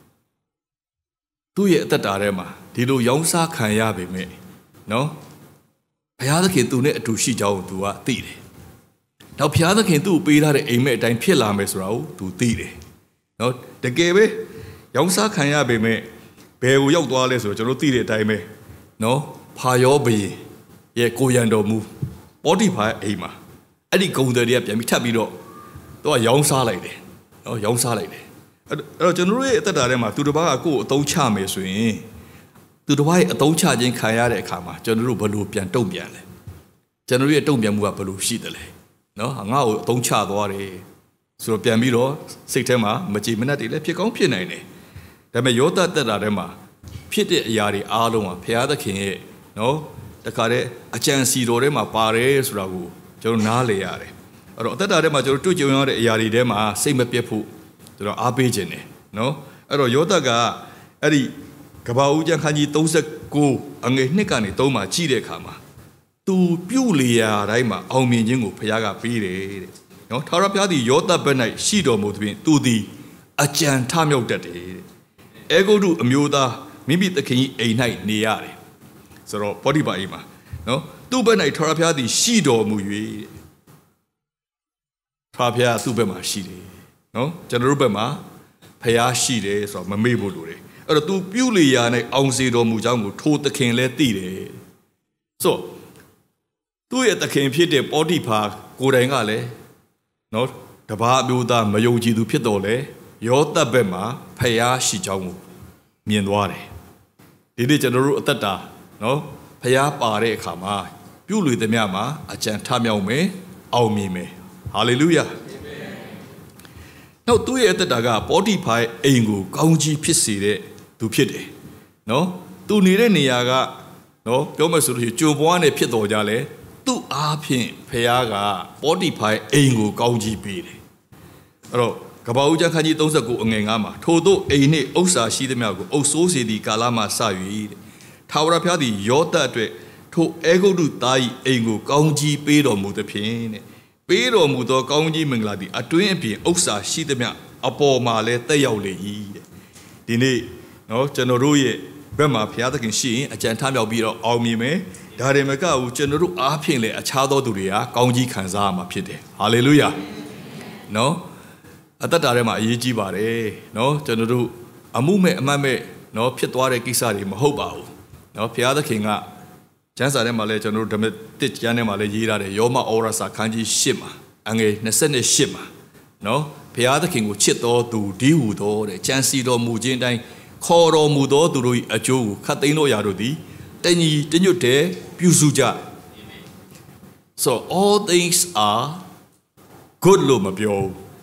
သူ့ရဲ့အသက်တာထဲမှာဒီလိုရောင်းစားခံရပေမဲ့နော်ဘုရားသခင်သူနဲ့အတူရှိကြောင်းသူကသိတယ်။နောက်ဘုရားသခင်သူ့ကိုပေးထားတဲ့အိမ်မက်အတိုင်းဖြစ်လာမယ်ဆိုတာကိုသူသိတယ်။နော်တကယ်ပဲရောင်းစားခံရပေမဲ့ဘယ်ကိုရောက်သွားလဲဆိုတော့ကျွန်တော်သိတဲ့အတိုင်းပဲနော်ဖာယောဘုရင်ရဲ့ကိုရန်တော်မူပေါတိဖာရဲ့အိမ်မှာအဲ့ဒီဂုံတယ်တွေကပြန်ပြီးထပ်ပြီးတော့သူကရောင်းစားလိုက်တယ်နော်ရောင်းစားလိုက်တယ်အဲ့တော့ကျွန်တော်တို့ရဲ့အသက်တာထဲမှာသူတစ်ပါးကကိုယ်အသုံးချမယ်ဆိုရင်သူတစ်ပါးရဲ့အသုံးချခြင်းခံရတဲ့အခါမှာကျွန်တော်တို့ဘယ်လိုပြန်တုံ့ပြန်လဲကျွန်တော်တို့ရဲ့တုံ့ပြန်မှုကဘယ်လိုရှိသလဲနော်ငါ့ကိုအသုံးချသွားတယ်ဆိုတော့ပြန်ပြီးတော့စိတ်ထဲမှာမကြည်မနှက်တွေလည်းဖြစ်ကောင်းဖြစ်နိုင်တယ်ဒါပေမဲ့ယောသသက်တာထဲမှာဖြစ်တဲ့အရာတွေအားလုံးကဘုရားသခင်ရဲ့နော်တခါတည်းအကြံစီတော်ထဲမှာပါတယ်ဆိုတာကိုကျွန်တော်နားလည်ရတယ်အဲ့တော့အသက်တာထဲမှာကျွန်တော်တွေ့ကြုံရတဲ့အရာတွေထဲမှာစိတ်မပြတ်ဖို့ကျွန်တော်အားပေးခြင်းတယ်နော်အဲ့တော့ယောသကအဲ့ဒီကဘာဦးကျမ်းခန်းကြီး၃၉အငယ်၂ကနေ၃မှာကြည့်တဲ့အခါမှာသူပြုတ်လျာတိုင်းမှာအောင်မြင်ခြင်းကိုဘုရားကပေးတယ်တဲ့နော်ထာဝရဘုရားသည်ယောသဘက်၌ရှိတော်မူသဖြင့်သူသည်အကြံထမြောက်တတ်တယ်တဲ့အဲဂုတ္တုအမျိုးသားမိမိသခင်၏အိမ်၌နေရတယ်ဆိုတော့ပေါတိဖာအိမ်မှာနော်သူ့ဘက်၌ထာဝရဘုရားသည်ရှိတော်မူ၍တဲ့ထာဝရဘုရားသူ့ဘက်မှာရှိတယ်နော်ကျွန်တော်တို့ဘက်မှာဖျားရှိတယ်ဆိုတော့မမေ့ဘူးလို့တယ်အဲ့တော့ तू ပြုလျာနဲ့အောင်စေတော်မူကြောင်းကိုထိုသခင်လည်းသိတယ်ဆိုသူ့ရဲ့သခင်ဖြစ်တဲ့ပေါတိဖာကိုယ်တိုင်ကလည်းနော်တပါးအမျိုးသားမယုံကြည်သူဖြစ်တော်လဲယောသပ်ဘက်မှာဖျားရှိကြောင်းကိုမြင်သွားတယ်ဒီနေ့ကျွန်တော်တို့အသက်တာနော်ဖျားပါတဲ့အခါမှာပြုလူသမျှမှာအကြံထမြောက်မယ်အောင်မြင်မယ်ဟာလေလုယာနောက်သူ့ရဲ့အသက်တာကပေါတိဖာရဲ့အိမ်ကိုကောင်းကြီးဖြစ်စေတဲ့သူဖြစ်တယ်နော်သူနေတဲ့နေရာကနော်ပြောမယ်ဆိုလို့ရှိရင်ကျွံပွားနဲ့ဖြစ်တော်ကြလဲသူ့အားဖြင့်ဖျားကပေါတိဖာရဲ့အိမ်ကိုကောင်းကြီးပေးတယ်အဲ့တော့ကပ္ပဦးကျမ်းခန်းကြီး၃၉အငယ်၅မှာထို့သောအိမ်နှင့်ဥစ္စာရှိသမျှကိုအုပ်ဆိုးစေသည့်ကာလမှစ၍ထာဝရဘုရားသည်ယောသပ်အတွက်ထိုအေဂုတ်တုသား၏အိမ်ကိုကောင်းကြီးပေးတော်မူသဖြင့်တဲ့ပေးတော်မူသောကောင်းကြီးမင်္ဂလာသည်အတွင်းအပြင်ဥစ္စာရှိသမျှအပေါ်မှာလည်းတက်ရောက်လေ၏တဲ့ဒီနေ့နော်ကျွန်တော်တို့ရဲ့ဘက်မှာဘုရားသခင်ရှိရင်အကြံထမြောက်ပြီးတော့အောင်မြင်မယ်ဒါတွေမကဘူးကျွန်တော်တို့အားဖြင့်လည်းအခြားသောသူတွေကကောင်းကြီးခံစားရမှာဖြစ်တယ်ဟာလေလုယာနော်အသက်တာထဲမှာအရေးကြီးပါတယ်နော်ကျွန်တော်တို့အမှုမဲ့အမှတ်မဲ့နော်ဖြစ်သွားတဲ့ကိစ္စတွေမဟုတ်ပါဘူးနော်ဘုရားသခင်ကကျမ်းစာထဲမှာလည်းကျွန်တော်တို့ဓမ္မတစ်ကျမ်းထဲမှာလည်းရေးထားတယ်ယောမဩရစာခန်းကြီး၈မှာအငယ်၂၈မှာနော်ဘုရားသခင်ကိုချစ်တော်သူဒီဟုသောတဲ့ကြံစီတော်မူခြင်းတိုင်းခေါ်တော်မူသောသူတို့၏အကျိုးကိုခတ်သိမ်းတော်ရာတို့သည်တညီတညွတ်တည်းပြုစုကြ so all things are good လို့မပြော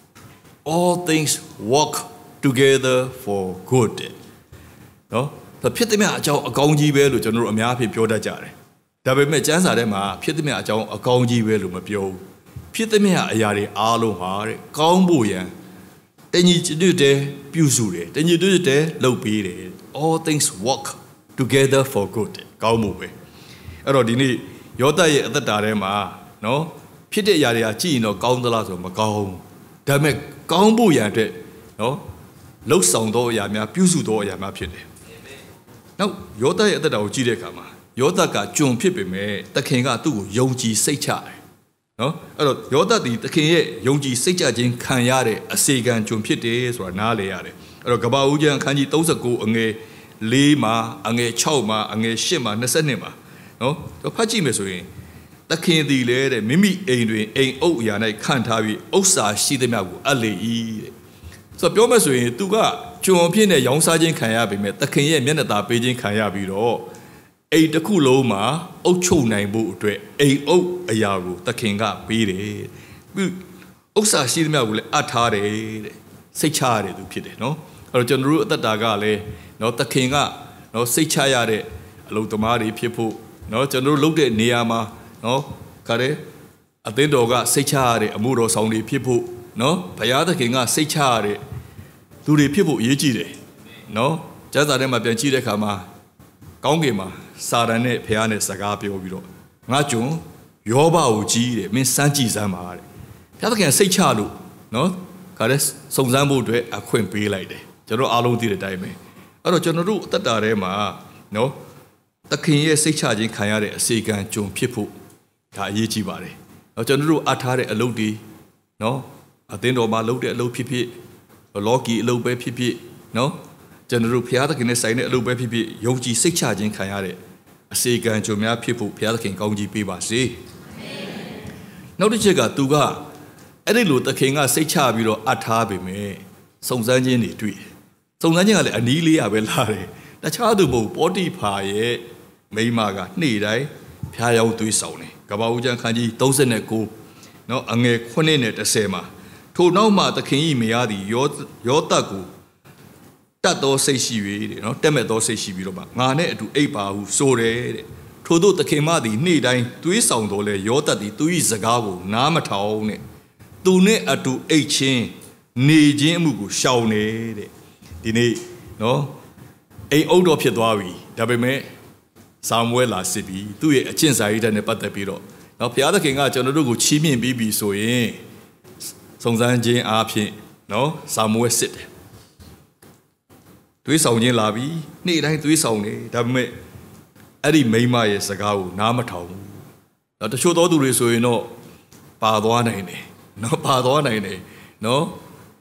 all things work together for good နော်ဖြစ်သည်များအကြောင်းအကောင်းကြီးပဲလို့ကျွန်တော်တို့အများအပြားပြောတတ်ကြတယ်ဒါပေမဲ့ကျမ်းစာထဲမှာဖြစ်သည်များအကြောင်းအကောင်းကြီးပဲလို့မပြောဘူးဖြစ်သည်များအရာတွေအားလုံးဟာတဲ့ကောင်းဖို့ရန်တညီတညွတ်တည်းပြုစုတယ်တညီတညွတ်တည်းလုပ်ပေးတယ် all things work together for good ကောင်းမှုပဲအဲ့တော့ဒီနေ့ယောသပ်ရဲ့အသက်တာထဲမှာနော်ဖြစ်တဲ့အရာတွေကကြည့်ရင်တော့ကောင်းသလားဆိုမကောင်းဒါပေမဲ့ကောင်းဖို့ရန်အတွက်နော်လှုပ်ဆောင်သောအရာများပြုစုသောအရာများဖြစ်တယ်နောက်ယောသပ်ရဲ့အသက်တာကိုကြည့်တဲ့အခါမှာယောသပ်ကကျွန်ဖြစ်ပေမဲ့သခင်ကသူ့ကိုယုံကြည်စိတ်ချတယ်နော်အဲ့တော့ယောသပ်ဒီသခင်ရဲ့ယုံကြည်စိတ်ချခြင်းခံရတဲ့အစေခံကျွန်ဖြစ်တယ်ဆိုတာနားလည်ရတယ်အဲ့တော့ကပ္ပဦးကျမ်းအခန်းကြီး၃၉အငယ်၄မှာအငယ်၆မှာအငယ်၈မှာ၂၂မှာနော်တော့ဖတ်ကြည့်မယ်ဆိုရင်သခင်သည်လေတဲ့မိမိအိမ်တွင်အိမ်အုပ်အရာ၌ခံထားပြီးဥစ္စာရှိသမျှကိုအပ်လေ၏တဲ့ဆိုတော့ပြောမယ်ဆိုရင်သူကကျွန်ဖြစ်နေရောင်းစားခြင်းခံရပေမဲ့သခင်ရဲ့မျက်နှာသာပေးခြင်းခံရပြီးတော့အိမ်တစ်ခုလုံးမှာအုပ်ချုပ်နိုင်ဖို့အတွက်အိမ်အုပ်အရာကိုသခင်ကပေးတယ်ပြီးဥစ္စာရှိသမျှကိုလည်းအပ်ထားတယ်တဲ့စိတ်ချရတယ်သူဖြစ်တယ်နော်အဲ့တော့ကျွန်တော်တို့အသက်တာကလည်းနော်သခင်ကနော်စိတ်ချရတဲ့အလုပ်သမားတွေဖြစ်ဖို့နော်ကျွန်တော်တို့လုပ်တဲ့နေရာမှာနော်ခါတဲ့အသင်းတော်ကစိတ်ချရတဲ့အမှုတော်ဆောင်တွေဖြစ်ဖို့နော်ဘုရားသခင်ကစိတ်ချရတဲ့သူတွေဖြစ်ဖို့အရေးကြီးတယ်နော်ကျမ်းစာထဲမှာပြန်ကြည့်တဲ့အခါမှာကောင်းကင်မှာစာတန်နဲ့ဘုရားနဲ့စကားပြောပြီးတော့ငါကျွန်ယောဘကိုကြီးတယ်မင်းစမ်းကြည့်စမ်းပါတဲ့ဘုရားသခင်စိတ်ချလို့နော်ခါတဲ့စုံစမ်းဖို့အတွက်အခွင့်ပေးလိုက်တယ်ကျွန်တော်အားလုံးသိတဲ့အတိုင်းပဲအဲ့တော့ကျွန်တော်တို့အသက်တာထဲမှာနော်သခင်ရဲ့စိတ်ချခြင်းခံရတဲ့အစေခံကျွန်ဖြစ်ဖို့ဒါအရေးကြီးပါတယ်နော်ကျွန်တော်တို့အထားတဲ့အလုပ်တွေနော်အသင်းတော်မှာလုပ်တဲ့အလုပ်ဖြစ်ဖြစ်လော်ကီအလုပ်ပဲဖြစ်ဖြစ်နော်ကျွန်တော်တို့ဘုရားသခင်နဲ့ဆိုင်တဲ့အလုပ်ပဲဖြစ်ဖြစ်ယုံကြည်စိတ်ချခြင်းခံရတဲ့အစေခံကျွန်များဖြစ်ဖို့ဘုရားသခင်ကောင်းကြီးပေးပါစေနောက်တစ်ချက်ကသူကအဲ့ဒီလိုသခင်ကစိတ်ချပြီးတော့အထားပေမဲ့စုံစမ်းခြင်းတွေတွေ့စုံစမ်းခြင်းကလည်းအနီးလေးရပဲလာတယ်တခြားသူမဟုတ်ပေါတိဖာရဲ့မိန်းမကနှိမ့်တိုင်းဖျားယောင်းသွေးဆောင်တယ်ကပ္ပဦးကျမ်းခန်းကြီး၃၉နော်အငယ်၉နဲ့၁၀မှာထိုနောက်မှသခင်၏မယားသည်ယောယောသပ်ကိုတတ်သောစိတ်ရှိ၍တဲ့နော်တက်မဲ့သောစိတ်ရှိပြီးတော့မှငါနဲ့အတူအိပ်ပါဟုဆိုတယ်တဲ့ထို့သောသခင်မသည်နေ့တိုင်းသွေးဆောင်တော်လဲယောသပ်သည်သူ၏စကားကိုနားမထောင်နဲ့သူနဲ့အတူအိပ်ချင်းနေခြင်းအမှုကိုရှောင်နေတဲ့ဒီနေ့နော်အိမ်အုပ်တော်ဖြစ်သွားပြီဒါပေမဲ့ဆာမွဲလာစစ်ပြီးသူ့ရဲ့အကျင့်စာရိတ္တနဲ့ပတ်သက်ပြီးတော့နော်ဘုရားသခင်ကကျွန်တော်တို့ကိုချီးမြှင့်ပြီးပြီဆိုရင်စုံစမ်းခြင်းအားဖြင့်နော်ဆာမွဲစစ်တယ်သွေးဆောင်ခြင်းလာပြီးနေ့တိုင်းသွေးဆောင်နေဒါပေမဲ့အဲ့ဒီမိန်းမရဲ့စကားကိုနားမထောင်ဘူးနော်တချို့သောသူတွေဆိုရင်တော့ပါသွားနိုင်တယ်နော်ပါသွားနိုင်တယ်နော်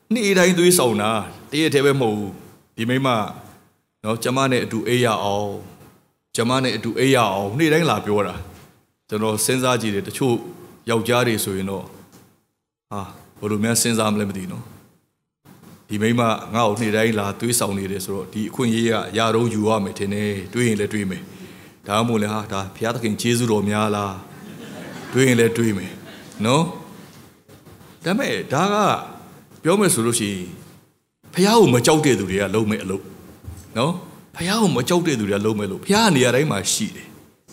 နေ့တိုင်းသွေးဆောင်တာတရက်တည်းပဲမဟုတ်ဘူးဒီမိမနော်ကျမနဲ့အတူအေးရအောင်ကျမနဲ့အတူအေးရအောင်နေ့တိုင်းလာပြောတာကျွန်တော်စဉ်းစားကြည့်တယ်တချို့ယောက်ျားတွေဆိုရင်တော့ဟာဘယ်လိုများစဉ်းစားမလဲမသိနော်ဒီမိမငါ့ကိုနေ့တိုင်းလာသွေးဆောင်နေတယ်ဆိုတော့ဒီအခွင့်အရေးကရာတော့ယူရမယ်ထင်တယ်တွေးရင်လည်းတွေးမယ်ဒါမှမဟုတ်လေဟာဒါဘုရားသခင်ကျေးဇူးတော်များလားတွေးရင်လည်းတွေးမယ်နော်ဒါပေမဲ့ဒါကပြောမယ်ဆိုလို့ရှိရင်ဘုရားကိုမကြောက်တဲ့သူတွေကလုံးမဲ့အလုပ်နော်ဘုရားကိုမကြောက်တဲ့သူတွေကလုံးမဲ့လို့ဘုရားနေရာတိုင်းမှာရှိတယ်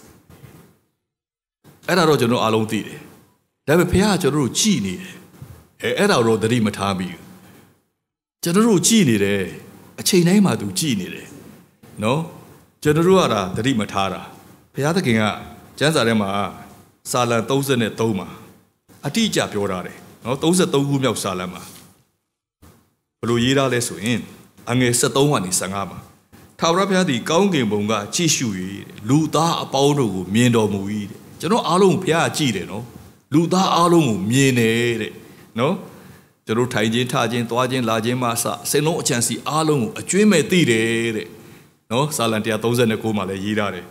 အဲ့ဒါတော့ကျွန်တော်အားလုံးသိတယ်ဒါပေမဲ့ဘုရားကကျွန်တော်တို့ကြည်နေတယ်အဲအဲ့ဒါတော့သတိမထားမိဘူးကျွန်တော်တို့ကြည်နေတယ်အချိန်တိုင်းမှာသူကြည်နေတယ်နော်ကျွန်တော်တို့ကဒါသတိမထားတာဘုရားသခင်ကကျမ်းစာထဲမှာစာလံသုံးသုံးမှာအတိအကျပြောထားတယ်နော်သုံးသုံးခုမြောက်စာလံမှာဘယ်လိုရေးထားလဲဆိုရင်အငယ်၁၃ကနေ၁၅မှာထာဝရဘုရားသည်ကောင်းကင်ဘုံကကြည့်ရှု၍လူသားအပေါင်းတို့ကိုမြင်တော်မူ၏တဲ့ကျွန်တော်အားလုံးဘုရားကြည့်တယ်နော်လူသားအားလုံးကိုမြင်တယ်တဲ့နော်ကျွန်တော်ထိုင်ခြင်းထခြင်းသွားခြင်းလာခြင်းမှအစစိတ်လုံးအချမ်းစီအားလုံးကိုအကျွင်းမဲ့သိတယ်တဲ့နော်စာလံ၁၃၉မှာလည်းရေးထားတယ်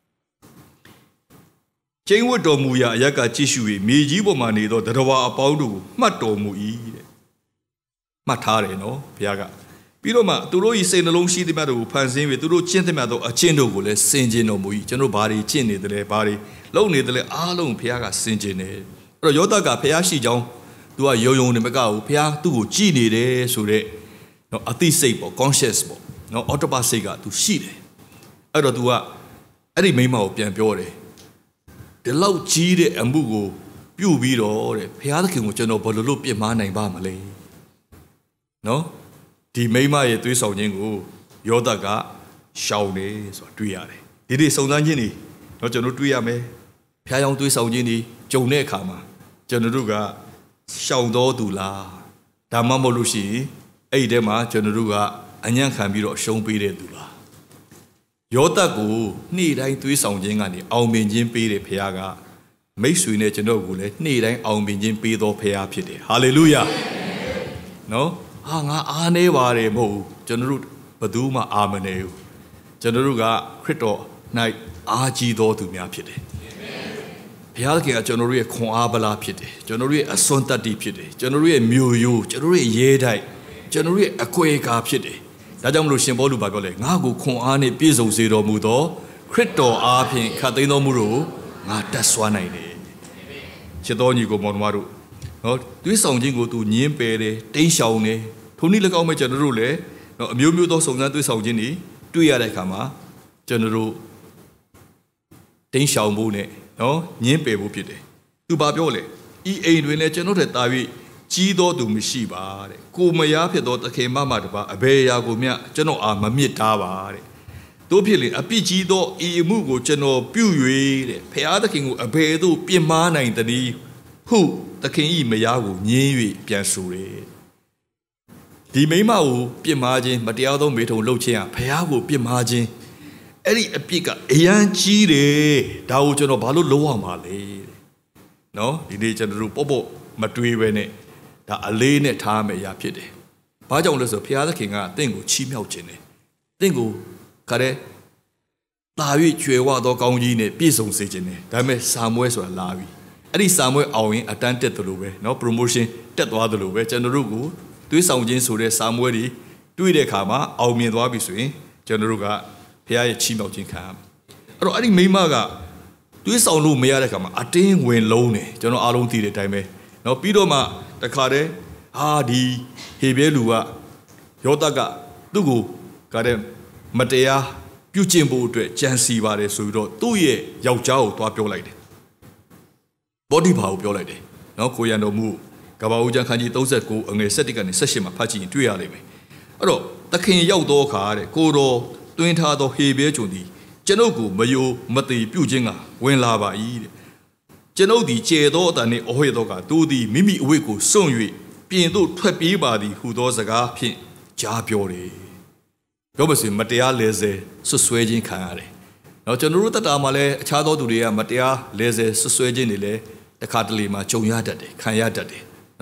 ကျင်းဝတ်တော်မူရာအရက်ကကြည့်ရှု၍မြေကြီးပေါ်မှာနေသောတရဝါအပေါင်းတို့ကိုမှတ်တော်မူ၏တဲ့မှတ်ထားတယ်နော်ဘုရားကပြီးတော့မှသူတို့ဤစိတ်နှလုံးရှိသမျှတို့ကိုဖန်ဆင်းပြီးသူတို့ကျင့်သမျှသောအကျင့်တို့ကိုလည်းစင်ကြင်တော်မူ၏ကျွန်တော်ဘာတွေကျင့်နေတယ်လဲဘာတွေလုပ်နေတယ်လဲအားလုံးဘုရားကစင်ကြင်တယ်အဲ့တော့ယောသကဘုရားရှိကြောင်းသူကယုံယုံနေမကဘူးဘုရားသူ့ကိုကြည်နေတယ်ဆိုတော့နော်အသိစိတ်ပေါ့ conscious ပေါ့နော် autopilot စိတ်ကသူရှိတယ်အဲ့တော့ तू ကအဲ့ဒီမိမကိုပြန်ပြောတယ်ဒီလောက်ကြီးတဲ့အမှုကိုပြုတ်ပြီးတော့တဲ့ဘုရားသခင်ကိုကျွန်တော်ဘယ်လိုလုပ်ပြစ်မှားနိုင်ပါမလဲနော်ဒီမိမရဲ့သွေးဆောင်ခြင်းကိုယောသကရှောင်တယ်ဆိုတာတွေ့ရတယ်ဒီဒီစုံစမ်းခြင်းတွေတော့ကျွန်တော်တွေ့ရမယ်ဖျားယောင်းသွေးဆောင်ခြင်းတွေကြုံတဲ့အခါမှာကျွန်တော်တို့ကရှောင်တော်သူလားဒါမှမဟုတ်လို့ရှိရင်အဲ့ဒီထဲမှာကျွန်တော်တို့ကအညံ့ခံပြီးတော့ရှုံးပေးတဲ့သူလားယောသကိုနေ့တိုင်းသွေးဆောင်ခြင်းကနေအောင်မြင်ခြင်းပေးတဲ့ဘုရားကမိတ်ဆွေနဲ့ကျွန်တော်ကိုလည်းနေ့တိုင်းအောင်မြင်ခြင်းပေးတော်ဘုရားဖြစ်တယ်ဟာလေလုယာနော်ဟာငါအားနေပါတယ်မဟုတ်ကျွန်တော်တို့ဘယ်သူမှအာမနေဘူးကျွန်တော်တို့ကခရစ်တော်၌အားကြီးတော်သူများဖြစ်တယ်ဘုရားခင်ကကျွန်တော်တို့ရဲ့ခွန်အားပလားဖြစ်တယ်ကျွန်တော်တို့ရဲ့အစွမ်းတတ္တိဖြစ်တယ်ကျွန်တော်တို့ရဲ့မျိုးရိုးကျွန်တော်တို့ရဲ့ရဲတိုက်ကျွန်တော်တို့ရဲ့အခွေကာဖြစ်တယ်ဒါကြောင့်မလို့ရှင်ပေါလုဘာပြောလဲငါ့ကိုခွန်အားနဲ့ပြည့်စုံစေတော်မူသောခရစ်တော်အားဖြင့်ခတ်သိမ်းတော်မူလို့ငါတတ်ဆွမ်းနိုင်တယ်ချစ်တော်ညီကိုမောင်နှမတို့နော်သွေးဆောင်ခြင်းကိုသူညင်းပယ်တယ်တိမ်းရှောင်တယ်ထုံနည်း၎င်းမဲ့ကျွန်တော်တို့လည်းနော်အမျိုးမျိုးသောစုံစမ်းသွေးဆောင်ခြင်းတွေတွေ့ရတဲ့အခါမှာကျွန်တော်တို့တိမ်းရှောင်ဖို့နဲ့နော်ညင်းပယ်ဖို့ဖြစ်တယ်သူဘာပြောလဲဤအိမ်တွင်လည်းကျွန်တော်တို့တာ၍ကြီးသောသူမရှိပါတဲ့ကိုမယားဖြစ်သောသခင်မမတပါအဘယ်အရာကိုမျှကျွန်တော်အားမမြစ်ထားပါတဲ့တို့ဖြစ်လေအပြစ်ကြီးသောဤအမှုကိုကျွန်တော်ပြု၍တဲ့ဖခင်သခင်ကိုအဘယ်သို့ပြစ်မှားနိုင်သနည်းဟုသခင်ဤမယားကိုညင်း၍ပြန်ဆိုတယ်ဒီမိမကိုပြစ်မှားခြင်းမတရားသောမေထုံလုပ်ခြင်းဟာဖခင်ကိုပြစ်မှားခြင်းအဲ့ဒီအပြစ်ကအရန်ကြီးတယ်ဒါကိုကျွန်တော်ဘာလို့လုပ်ရမှာလဲနော်ဒီနေ့ကျွန်တော်တို့ပေါ့ပေါ့မတွေးပဲနဲ့ဒါအလေးနဲ့ထားမယ်အရာဖြစ်တယ်။ဘာကြောင့်လဲဆိုဘုရားသခင်ကတင့်ကိုချီးမြှောက်ခြင်းတယ်။တင့်ကိုခါတဲ့တာ၍ကျွယ်ဝသောကောင်းကြီးနဲ့ပြည့်စုံစေခြင်းတယ်။ဒါပေမဲ့စာမွဲဆိုတာလာပြီ။အဲ့ဒီစာမွဲအောင်ရင်အတန်းတက်တယ်လို့ပဲเนาะ promotion တက်သွားတယ်လို့ပဲကျွန်တော်တို့ကိုသွေးဆောင်ခြင်းဆိုတဲ့စာမွဲတွေတွေ့တဲ့အခါမှာအောင်မြင်သွားပြီဆိုရင်ကျွန်တော်တို့ကဘုရားရဲ့ချီးမြှောက်ခြင်းခံရမယ်။အဲ့တော့အဲ့ဒီမိမကသွေးဆောင်လို့မရတဲ့အခါမှာအတင်းဝင်လုံးတယ်ကျွန်တော်အားလုံးသိတဲ့အတိုင်းပဲเนาะပြီးတော့မှတခါတည်းဟာဒီဟေဘဲလူကယောသကသူ့ကိုကတဲ့မတရားပြုကျင့်ဖို့အတွက်ကြံစီပါတယ်ဆိုပြီးတော့သူ့ရဲ့ယောက်ျားကိုသွားပြောလိုက်တယ်ဘောဒီဘာကိုပြောလိုက်တယ်နော်ကိုရန်တော်မူကဘာဦးကျမ်းခန်းကြီး၃၉အငယ်၁၁ကနေ၁၈မှာဖတ်ကြည့်ရင်တွေ့ရလိမ့်မယ်အဲ့တော့သခင်ရောက်သောအခါတဲ့ကိုတော်တွင်ထားသောဟေဘဲကျွန်သည်ကျွန်ုပ်ကိုမယိုမသိပြုခြင်းကဝင်လာပါ၏တဲ့ကျွန်ုပ်သည်ကျေသောအတန်နှင့်အဟွေသောကသူသည်မိမိအဝိတ်ကိုစွန့်၍ပြင်သို့ထွက်ပြေးပါသည်ဟူသောစကားဖြင့်ကြားပြောတယ်ပြောပါစေမတရားလဲဆဲဆွဆွဲခြင်းခံရတယ်နော်ကျွန်တော်တို့တတမှာလည်းအခြားသောသူတွေကမတရားလဲဆဲဆွဆွဲခြင်းတွေလည်းတစ်ခါတလေမှာကြုံရတတ်တယ်ခံရတတ်တယ်နော်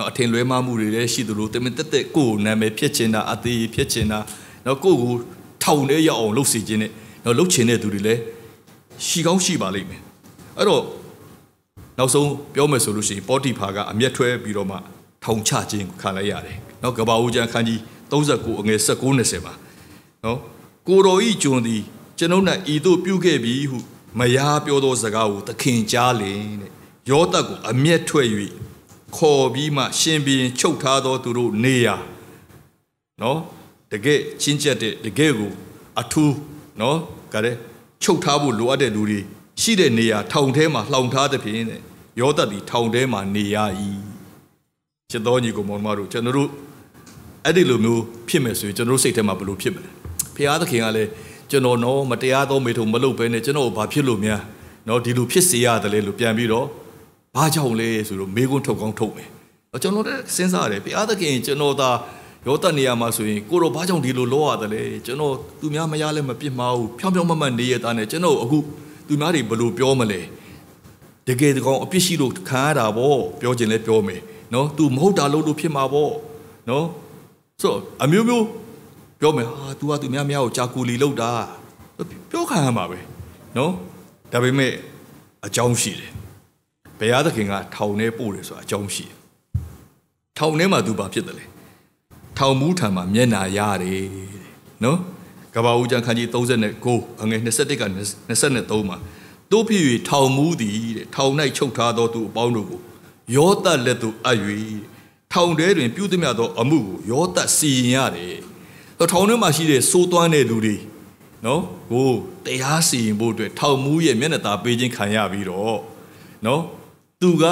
နော်အထင်လွဲမှားမှုတွေလည်းရှိသလိုတမင်တက်တက်ကိုယ်နာမည်ဖြစ်ချင်တာအသေးဖြစ်ချင်တာနော်ကိုယ့်ကိုထောင်ထဲရောက်အောင်လုပ်စီခြင်းနဲ့နော်လုပ်ချင်တဲ့သူတွေလည်းရှိကောင်းရှိပါလိမ့်မယ်အဲ့တော့နောက်ဆုံးပြောမယ်ဆိုလို့ရှိရင်ပေါတိဖာကအမျက်ထွဲပြီးတော့မှထောင်ချခြင်းခံလိုက်ရတယ်နော်ကဘာဦးကျမ်းခန်းကြီးသုံး၉အငယ်၁၉ ၂၀မှာနော်ကိုတော်ဤကျွန်သည်ကျွန်ုပ်၌ဤသို့ပြုခဲ့ပြီဟုမယားပြောသောစကားကိုသခင်ကြားလင်တဲ့ယောသတ်ကိုအမျက်ထွက်၍ခေါ်ပြီးမှရှင်ဘီရင်ချုပ်ထားသောသူတို့နေရာနော်တကယ်ချင်းကျက်တဲ့တကယ်ကိုအထူးနော်ကတဲ့ချုပ်ထားဖို့လိုအပ်တဲ့လူတွေရှိတဲ့နေရာထောင်ထဲမှာလှောင်ထားတဲ့ဖြင့်တဲ့ယောသတ်ဒီထောင်ထဲမှာနေရ၏ချစ်တော်ညီကိုမောင်မတို့ကျွန်တော်တို့အဲ့ဒီလိုမျိုးဖြစ်မယ်ဆိုရင်ကျွန်တော်တို့စိတ်ထဲမှာဘယ်လိုဖြစ်မလဲဖခင်သခင်ကလည်းကျွန်တော်တော့မတရားသောမိထုံမလုပ်ဘဲနဲ့ကျွန်တော်ဘာဖြစ်လို့များနော်ဒီလိုဖြစ်စေရတယ်လေလို့ပြန်ပြီးတော့ဘာကြောင့်လဲဆိုတော့မေးခွန်းထုတ်ကောင်းထုတ်မယ်ကျွန်တော်လည်းစဉ်းစားရတယ်ဖခင်သခင်ကျွန်တော်သာယောသတ်နေရာမှာဆိုရင်ကိုတော့ဘာကြောင့်ဒီလိုလောရတယ်လဲကျွန်တော်သူများမရလဲမပြစ်မှာဘူးဖြောင်းဖြောင်းမမတ်နေရတာနဲ့ကျွန်တော်အခုသူများတွေဘယ်လိုပြောမလဲတကယ်တကောင်အပြစ်ရှိလို့ခံရတာပေါ့ပြောခြင်းလဲပြောမယ်နော်သူမဟုတ်တာလို့လို့ဖြစ်မှာပေါ့နော်ဆိုအမျိုးမျိုးပြောမယ်ဟာ तू ကသူများများကိုကြာကူလီလောက်တာပြောခံရမှာပဲနော်ဒါပေမဲ့အကြောင်းရှိတယ်ဘုရားသခင်ကထောင်ထဲပို့တယ်ဆိုတာအကြောင်းရှိတယ်ထောင်ထဲမှာ तू ဘာဖြစ်တယ်လဲထောင်မူးထံမှာမျက်နာရတယ်နော်ကဘာဦးကျမ်းခန်းကြီး၃၉အငယ်၂၁က၂၃မှာတို့ဖြစ်၍ထောင်မူးသည်တဲ့ထောင်၌ချုပ်ထားသောသူအပေါင်းတို့ကိုယောသတ်လက်သို့အပ်၍ထောင်ထဲတွင်ပြုသမျှသောအမှုကိုယောသတ်စီရင်ရတယ်ထောင်ထဲမှာရှိတဲ့စိုးသွမ်းတဲ့လူတွေနော်ကိုတရားစီရင်ဖို့အတွက်ထောင်မူးရဲ့မျက်နှာသာပေးခြင်းခံရပြီးတော့နော်သူက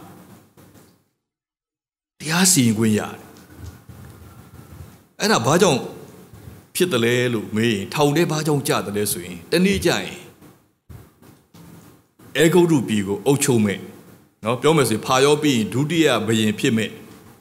တရားစီရင်ခွင့်ရတယ်အဲ့ဒါဘာကြောင့်ဖြစ်တယ်လဲလို့မေးရင်ထောင်ထဲဘာကြောင့်ကြတယ်လဲဆိုရင်တနေ့ကျရင်အေဂုတ်တုပြည်ကိုအုပ်ချုပ်မဲ့နော်ပြောမယ်ဆိုရင်ဖာရောပြီးရင်ဒုတိယဘုရင်ဖြစ်မဲ့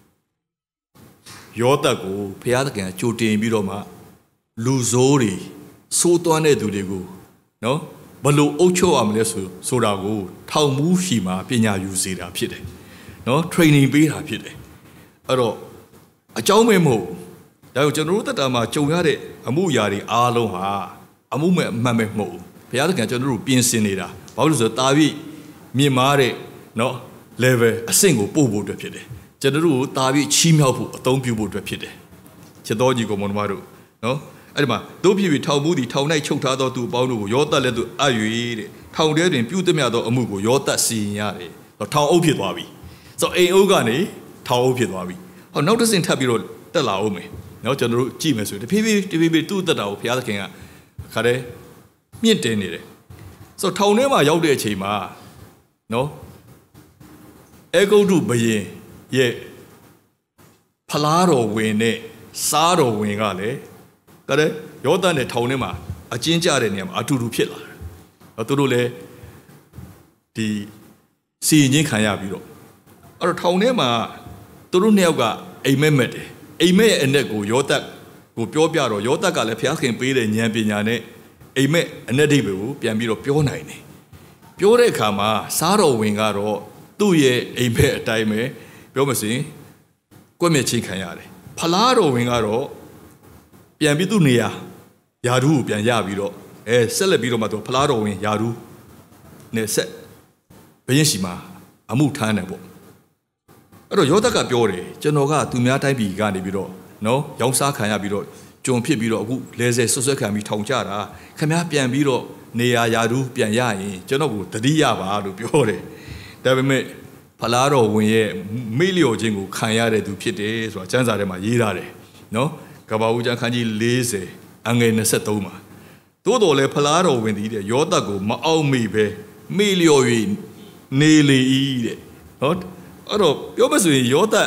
ယောသတ်ကိုဘုရားသခင်ကြိုတင်ပြီးတော့မှလူဆိုးတွေစိုးသွမ်းတဲ့သူတွေကိုနော်ဘလို့အုပ်ချုပ်ရမလဲဆိုဆိုတာကိုထောင်မူးရှိမှာပညာယူစေတာဖြစ်တယ်နော် training ပေးတာဖြစ်တယ်အဲ့တော့အကြောင်းမဲမဟုတ်ဒါကြောင့်ကျွန်တော်တို့တက်တာမှာကြုံရတဲ့အမှုရာတွေအားလုံးဟာအမှုမဲ့အမှန်ပဲမဟုတ်ဘူးဘုရားသခင်ကျွန်တော်တို့ပြင်ဆင်နေတာဘာလို့လဲဆိုတော့တာပြီးမြင့်မားတဲ့နော် level အဆင့်ကိုပို့ဖို့အတွက်ဖြစ်တယ်ကျွန်တော်တို့ကိုတာပြီးချီးမြှောက်ဖို့အသုံးပြုဖို့အတွက်ဖြစ်တယ်ချစ်တော်ကြီးကိုမောင်မတို့နော်အဲ့ဒီမှာတို့ဖြစ်ပြီးထောင်မှုသည်ထောင်၌ချုပ်ထားသောသူအပေါင်းတို့ကိုယောသတ်လက်သို့အပ်၍တဲ့ထောင်ထဲတွင်ပြုသမျှသောအမှုကိုယောသတ်စီရင်ရတယ်ထောင်အုပ်ဖြစ်သွားပြီဆိုတော့အိမ်အုပ်ကနေထောင်အုပ်ဖြစ်သွားပြီဟောနောက်တစ်ဆင့်ထပ်ပြီးတော့တက်လာအောင်မယ်နော်ကျွန်တော်တို့ကြည့်မယ်ဆိုရင်တဖြည်းဖြည်းတဖြည်းဖြည်းသူ့အသက်တာကိုဘုရားသခင်ကခါတဲ့မြင့်တင်နေတယ်ဆိုတော့ထောင်ထဲမှာရောက်တဲ့အချိန်မှာနော်အေဂုတ်တုဘုရင်ရဲ့ဖလားတော်ဝင်နဲ့စားတော်ဝင်ကလည်းကတဲ့ယောသတ်နဲ့ထောင်ထဲမှာအကျဉ်းကျတဲ့နေရာမှာအတူတူဖြစ်လာတယ်။သူတို့လည်းဒီစီရင်ချင်းခံရပြီးတော့အဲ့တော့ထောင်ထဲမှာသူတို့နှစ်ယောက်ကအိမ်မက်မက်တယ်။အိမ်မက်ရဲ့အနက်ကိုယောသတ်ကိုပြောပြတော့ယောသတ်ကလည်းဘုရားခင်ပေးတဲ့ဉာဏ်ပညာနဲ့အိမ်မက်အနက်ဒိဗေကိုပြန်ပြီးတော့ပြောနိုင်တယ်။ပြောတဲ့အခါမှာစားတော်ဝင်ကတော့သူ့ရဲ့အိမ်မက်အတိုင်းပဲပြောမစင်ကွက်မြက်ချင်းခံရတယ်။ဖလားတော်ဝင်ကတော့ပြန်ပြီးသူ့နေရာယာဒူးကိုပြန်ရပြီးတော့အဲဆက်လက်ပြီးတော့မှသူဖလားတော်ဝင်ယာဒူးနဲ့ဆက်ဘုရင်ရှိမှာအမှုထမ်းတယ်ပေါ့အဲ့တော့ယောသတ်ကပြောတယ်ကျွန်တော်ကသူများတိုင်းပြည်ကနေပြီးတော့နော်ရောင်းစားခံရပြီးတော့ကြုံဖြစ်ပြီးတော့အခုလဲဆယ်ဆွဆွဲခံပြီးထောင်ကြတာခင်ဗျားပြန်ပြီးတော့နေရာယာဒူးပြန်ရရင်ကျွန်တော်ကိုတတိယပါလို့ပြောတယ်ဒါပေမဲ့ဖလားတော်ဝင်ရဲ့မေ့လျော်ခြင်းကိုခံရတဲ့သူဖြစ်တယ်ဆိုတာကျမ်းစာထဲမှာရေးထားတယ်နော်ကဘာဦးကျမ်းခန်းကြီး၄၀အငယ်၂၃မှာသို့တော်လည်းဖလားတော်ဝင်သည်တဲ့ယောသတ်ကိုမအောင်မိပဲမေ့လျော်၍နေလေ၏တဲ့နော်အဲ့တော့ပြောမဆိုရင်ယောသတ်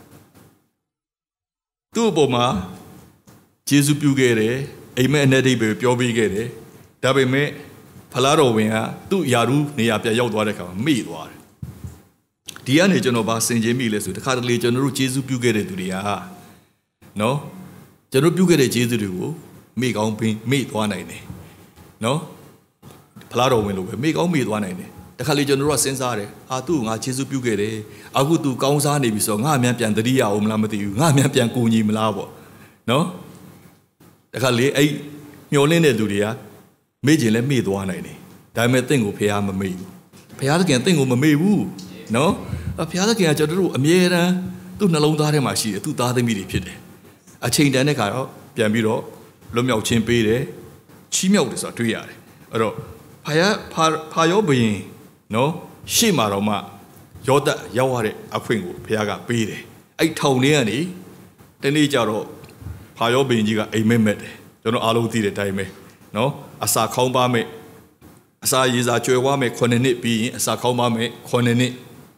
သူ့အပေါ်မှာယေရှုပြုခဲ့တယ်အိမ်မက်အနက်ဒိဗေပြောပေးခဲ့တယ်ဒါပေမဲ့ဖလားတော်ဝင်ကသူ့ယာရုနေရာပြန်ရောက်သွားတဲ့အခါမှာမေ့သွားတယ်ဒီကနေကျွန်တော်ဗာဆင်ခြင်မိလဲဆိုတခါတလေကျွန်တော်တို့ယေရှုပြုခဲ့တဲ့သူတွေကနော်ကျွန်တော်ပြုခဲ့တဲ့ယေရှုတွေကိုမေ့ကောင်းပင်မေ့သွားနိုင်တယ်နော်ဖလားတော်ဝင်လို့ပဲမေ့ကောင်းမေ့သွားနိုင်တယ်တခါလေကျွန်တော်တို့ကစဉ်းစားတယ်ဟာသူ့ကိုငါကျေးဇူးပြုခဲ့တယ်အခုသူကောင်းစားနေပြီဆိုတော့ငါအမြန်ပြန်တတိယအောင်မလားမသိဘူးငါအမြန်ပြန်ကူညီမလားပေါ့နော်တခါလေအဲ့မျောလင်းတဲ့လူတွေကမေ့ကျင်လဲမေ့သွားနိုင်တယ်ဒါပေမဲ့တင့်ကိုဖះမမေ့ဘူးဖះသခင်တင့်ကိုမမေ့ဘူးနော်ဖះသခင်ကကျွန်တော်တို့အမြဲတမ်းသူ့နှလုံးသားထဲမှာရှိတယ်သူ့သားသမီးတွေဖြစ်တယ်အချိန်တန်တဲ့ခါတော့ပြန်ပြီးတော့လွတ်မြောက်ခြင်းပေးတယ်ချီးမြှောက်တယ်ဆိုတာတွေ့ရတယ်အဲ့တော့ဖာယဖာယောဘရင်နော်ရှေ့မှာတော့မှယောသရောက်ရတဲ့အခွင့်ကိုဘုရားကပေးတယ်အဲ့ထောင်ထဲကနေတနေ့ကျတော့ဖာယောဘရင်ကြီးကအိမ်မက်မက်တယ်ကျွန်တော်အားလုံးသိတဲ့အတိုင်းပဲနော်အစာခေါင်းပါမဲ့အစာရေစာကျွဲဝါမဲ့ခုနှစ်နှစ်ပြီးရင်အစာခေါင်းပါမဲ့ခုနှစ်နှစ်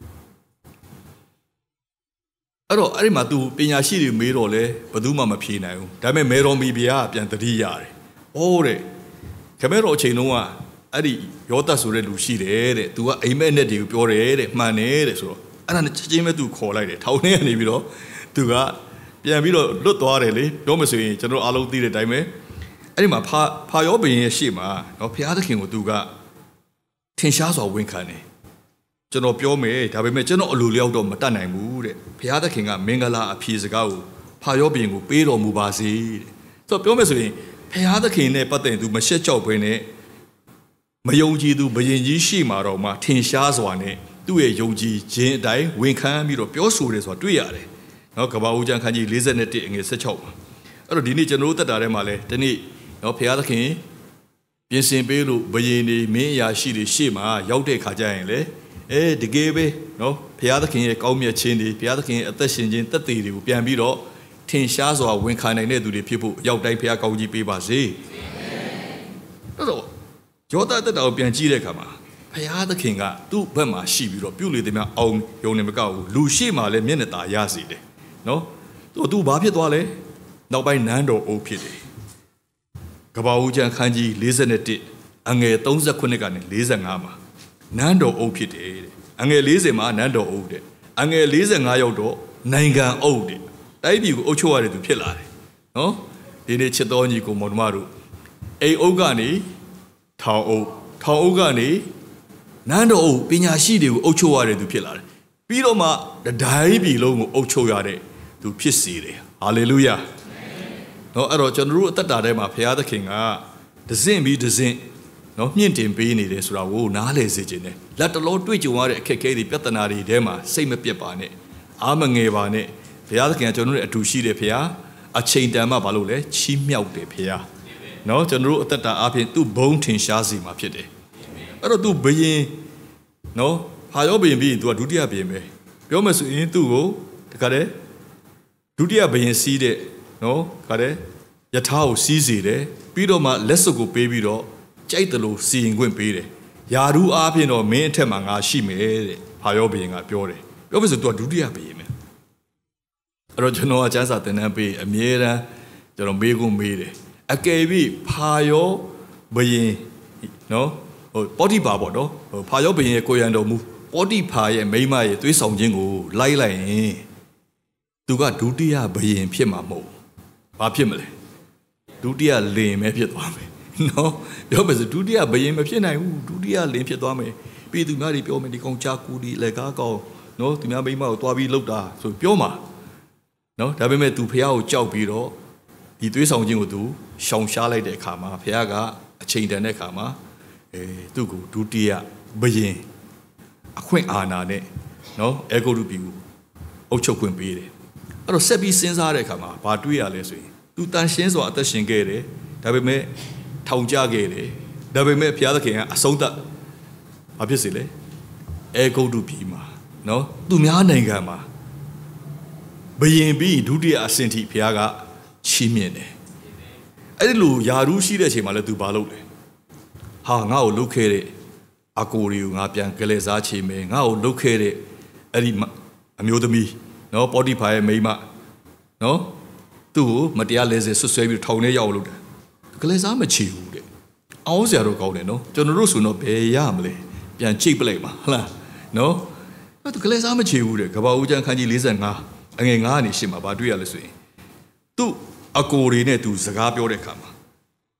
အဲ့တော့အဲ့ဒီမှာသူပညာရှိတွေမေးတော့လဲဘယ်သူမှမဖြေနိုင်ဘူးဒါပေမဲ့မေတော်မီဘုရားကပြန်တတိရတယ်။အိုးတဲ့ခမဲတော်အချိန်လုံးကအဲ့ဒီယောသဆိုတဲ့လူရှိတယ်တဲ့။ तू ကအိမ်မက်နဲ့တွေကိုပြောတယ်တဲ့မှန်တယ်တဲ့ဆိုတော့အဲ့ဒါနဲ့ချက်ချင်းပဲ तू ခေါ်လိုက်တယ်ထောင်ထဲကနေပြီးတော့ तू ကပြန်ပြီးတော့လွတ်သွားတယ်လေပြောမဆိုရင်ကျွန်တော်အားလုံးသိတဲ့အတိုင်းပဲအဲ့ဒီမှာဖာဖာယောဘရင်ရဲ့ရှေ့မှာနော်ဘုရားသခင်ကို तू ကထင်ရှားစွာဝန်ခံတယ်ကျွန်တော်ပြောမယ်ဒါပေမဲ့ကျွန်တော်အလိုလျောက်တော့မတတ်နိုင်ဘူးတဲ့ဘုရားသခင်ကမင်္ဂလာအဖြေစကားကိုဖာယောဘရင်ကိုပေးတော်မူပါစေတဲ့ဆိုတော့ပြောမယ်ဆိုရင်ဘုရားသခင်နဲ့ပတ်သက်သူမရှက်ကြောက်ဘဲနဲ့မယုံကြည်သူဘယင်ကြီးရှိမှာတော့မှထင်ရှားစွာနဲ့သူ့ရဲ့ယုံကြည်ခြင်းအတိုင်းဝန်ခံပြီးတော့ပြောဆိုတယ်ဆိုတာတွေ့ရတယ်နော်ကပ္ပဦးကျမ်းခန်းကြီး၄၁အငယ်၁၆ပါအဲ့တော့ဒီနေ့ကျွန်တော်တို့တက်တာထဲမှာလဲဒီနေ့နော်ဘုရားသခင်ပြင်ဆင်ပေးလို့ဘယင်တွေမင်းအရာရှိတွေရှေ့မှာရောက်တဲ့ခါကျရင်လေအဲတကယ်ပဲနော်ဘုရားသခင်ရဲ့ကောင်းမြတ်ခြင်းတွေဘုရားသခင်ရဲ့အသက်ရှင်ခြင်းတက်တည်တွေကိုပြန်ပြီးတော့ထင်ရှားစွာဝန်ခံနိုင်တဲ့သူတွေဖြစ်ဖို့ရောက်တိုင်းဘုရားကောင်းကြီးပေးပါစေအဲ့တော့ယောသတက်တာကိုပြန်ကြည့်တဲ့အခါမှာဘုရားသခင်ကသူ့ဘက်မှာရှိပြီးတော့ပြုလေသည်များအောင်ယုံနေမကောက်ဘူးလူရှိမှလည်းမျက်နှာตาရစေတယ်နော်သူသူဘာဖြစ်သွားလဲနောက်ပိုင်းနန်းတော်အုပ်ဖြစ်တယ်ကပ္ပဦးကျမ်းခန်းကြီး၄၁အငယ်၃၉ကနေ၄၅မှာနန်းတော်အုပ်ဖြစ်တယ်တဲ့အငယ်၄၀မှာနန်းတော်အုပ်တဲ့အငယ်၄၅ရောက်တော့နိုင်ငံအုပ်တဲ့တိုင်းပြည်ကိုအုပ်ချုပ်ရတဲ့သူဖြစ်လာတယ်နော်ဒီနေ့ချစ်တော်ညီကိုမောင်တို့တို့အိမ်အုပ်ကနေထောင်အုပ်ထောင်အုပ်ကနေနန်းတော်အုပ်ပညာရှိတွေကိုအုပ်ချုပ်ရတဲ့သူဖြစ်လာတယ်ပြီးတော့မှတိုင်းပြည်လုံးကိုအုပ်ချုပ်ရတဲ့သူဖြစ်စေတယ်ဟာလေလုယာနော်အဲ့တော့ကျွန်တော်တို့အသက်တာထဲမှာဘုရားသခင်ကဒဇင့်ပြီးဒဇင့်နော်မြင့်တင်ပေးနေတယ်ဆိုတာကိုနားလည်စေခြင်းနဲ့လက်တလုံးတွေ့ကြုံရတဲ့အခက်အခဲတွေပြဿနာတွေထဲမှာစိတ်မပြတ်ပါနဲ့အားမငယ်ပါနဲ့ဘုရားသခင်ကကျွန်တော်တို့အတူရှိတယ်ဘုရားအချိန်တန်မှဘာလို့လဲချီးမြှောက်တယ်ဘုရားနော်ကျွန်တော်တို့အသက်တာအပြင်သူ့ဘုံထင်ရှားစီမှာဖြစ်တယ်အဲ့တော့သူဘယင်နော်ဟာရောဘယင်ပြီးရင်သူကဒုတိယဘယင်ပဲပြောမယ်ဆိုရင်သူ့ကိုတခါတည်းဒုတိယဘယင်စီးတဲ့နော်တခါတည်းယထာကိုစီးစေတယ်ပြီးတော့မှလက်စွပ်ကိုပေးပြီးတော့ကြိုက်တယ်လို့စီရင်ခွင့်ပေးတယ်ယာရုအားဖြင့်တော့မင်းအထက်မှာငါရှိမယ်တဲ့ဟာရောဘယင်ကပြောတယ်ပြောမယ်ဆိုသူကဒုတိယဘယင်ပဲအဲ့တော့ကျွန်တော်ကကျမ်းစာသင်တန်းပေးအမြဲတမ်းကျွန်တော်မေးခွန်းမေးတယ်အကယ်၍ဖာယောဘယင်နော်ဟိုပေါတိဖာပေါ့နော်ဟိုဖာယောဘယင်ရဲ့ကိုရံတော်မူပေါတိဖာရဲ့မိန်းမရဲ့သွေးဆောင်ခြင်းကိုလိုက်လိုက်ရင်သူကဒုတိယဘယင်ဖြစ်မှာမဟုတ်ဘာဖြစ်မလဲဒုတိယလင်ပဲဖြစ်သွားမယ်နော်ပြောမယ်ဆိုဒုတိယဘယင်မဖြစ်နိုင်ဘူးဒုတိယလင်ဖြစ်သွားမယ်ပြီးသူများတွေပြောမယ်ဒီကောင်ချာကူဒီလက်ကားကောင်နော်သူများမိန်းမကိုတွားပြီးလှုပ်တာဆိုပြောမှာနော်ဒါပေမဲ့သူဖះကိုကြောက်ပြီးတော့ဒီသွေးဆောင်ခြင်းကိုသူရှောင်ရှားလိုက်တဲ့အခါမှာဖះကအချိန်တန်တဲ့အခါမှာအဲသူ့ကိုဒုတိယဘယင်အခွင့်အာဏာနဲ့နော်အေဂုတုပြည်ကိုအုပ်ချုပ်ခွင့်ပေးတယ်အဲ့တော့ဆက်ပြီးစဉ်းစားတဲ့အခါမှာဘာတွေးရလဲဆိုရင်သူတန်ရှင်းစွာအသက်ရှင်ခဲ့တယ်ဒါပေမဲ့ထောင်ကျခဲ့တယ်ဒါပေမဲ့ဘုရားသခင်ကအဆုံးသတ်ဘာဖြစ်စေလဲအေဂုတုပြည်မှာနော်သူများနိုင်ငံမှာဘယင်ပြီးဒုတိယအဆင့်ထိဘုရားကချီးမြှင့်တယ်အဲ့ဒီလိုယာရုရှိတဲ့အချိန်မှာလည်းသူဘာလုပ်လဲဟာငါ့ကိုလုတ်ခဲ့တဲ့အကိုတွေကိုငါပြန်ကလေးစားချေမယ်ငါ့ကိုလုတ်ခဲ့တဲ့အဲ့ဒီအမျိုးသမီးနော်ပေါတိဖာရဲ့မိန်းမနော်သူ့ကိုမတရားလဲစေဆွဆွဲပြီးထောင်ထဲရောက်လို့တယ်ကလေးစားမချေဘူးတဲ့အောင်းစရာတော့ကောင်းတယ်နော်ကျွန်တော်တို့ဆိုတော့ဘယ်ရမလဲပြန်ချိတ်ပလိုက်ပါဟလားနော်သူကလေးစားမချေဘူးတဲ့ကပ္ပဦးကျမ်းခန်းကြီး၄၅အငယ်၅ကနေရှင်းမှာဗာတွေ့ရလဲဆိုရင်သူ့အကိုတွေနဲ့သူစကားပြောတဲ့အခါမှာ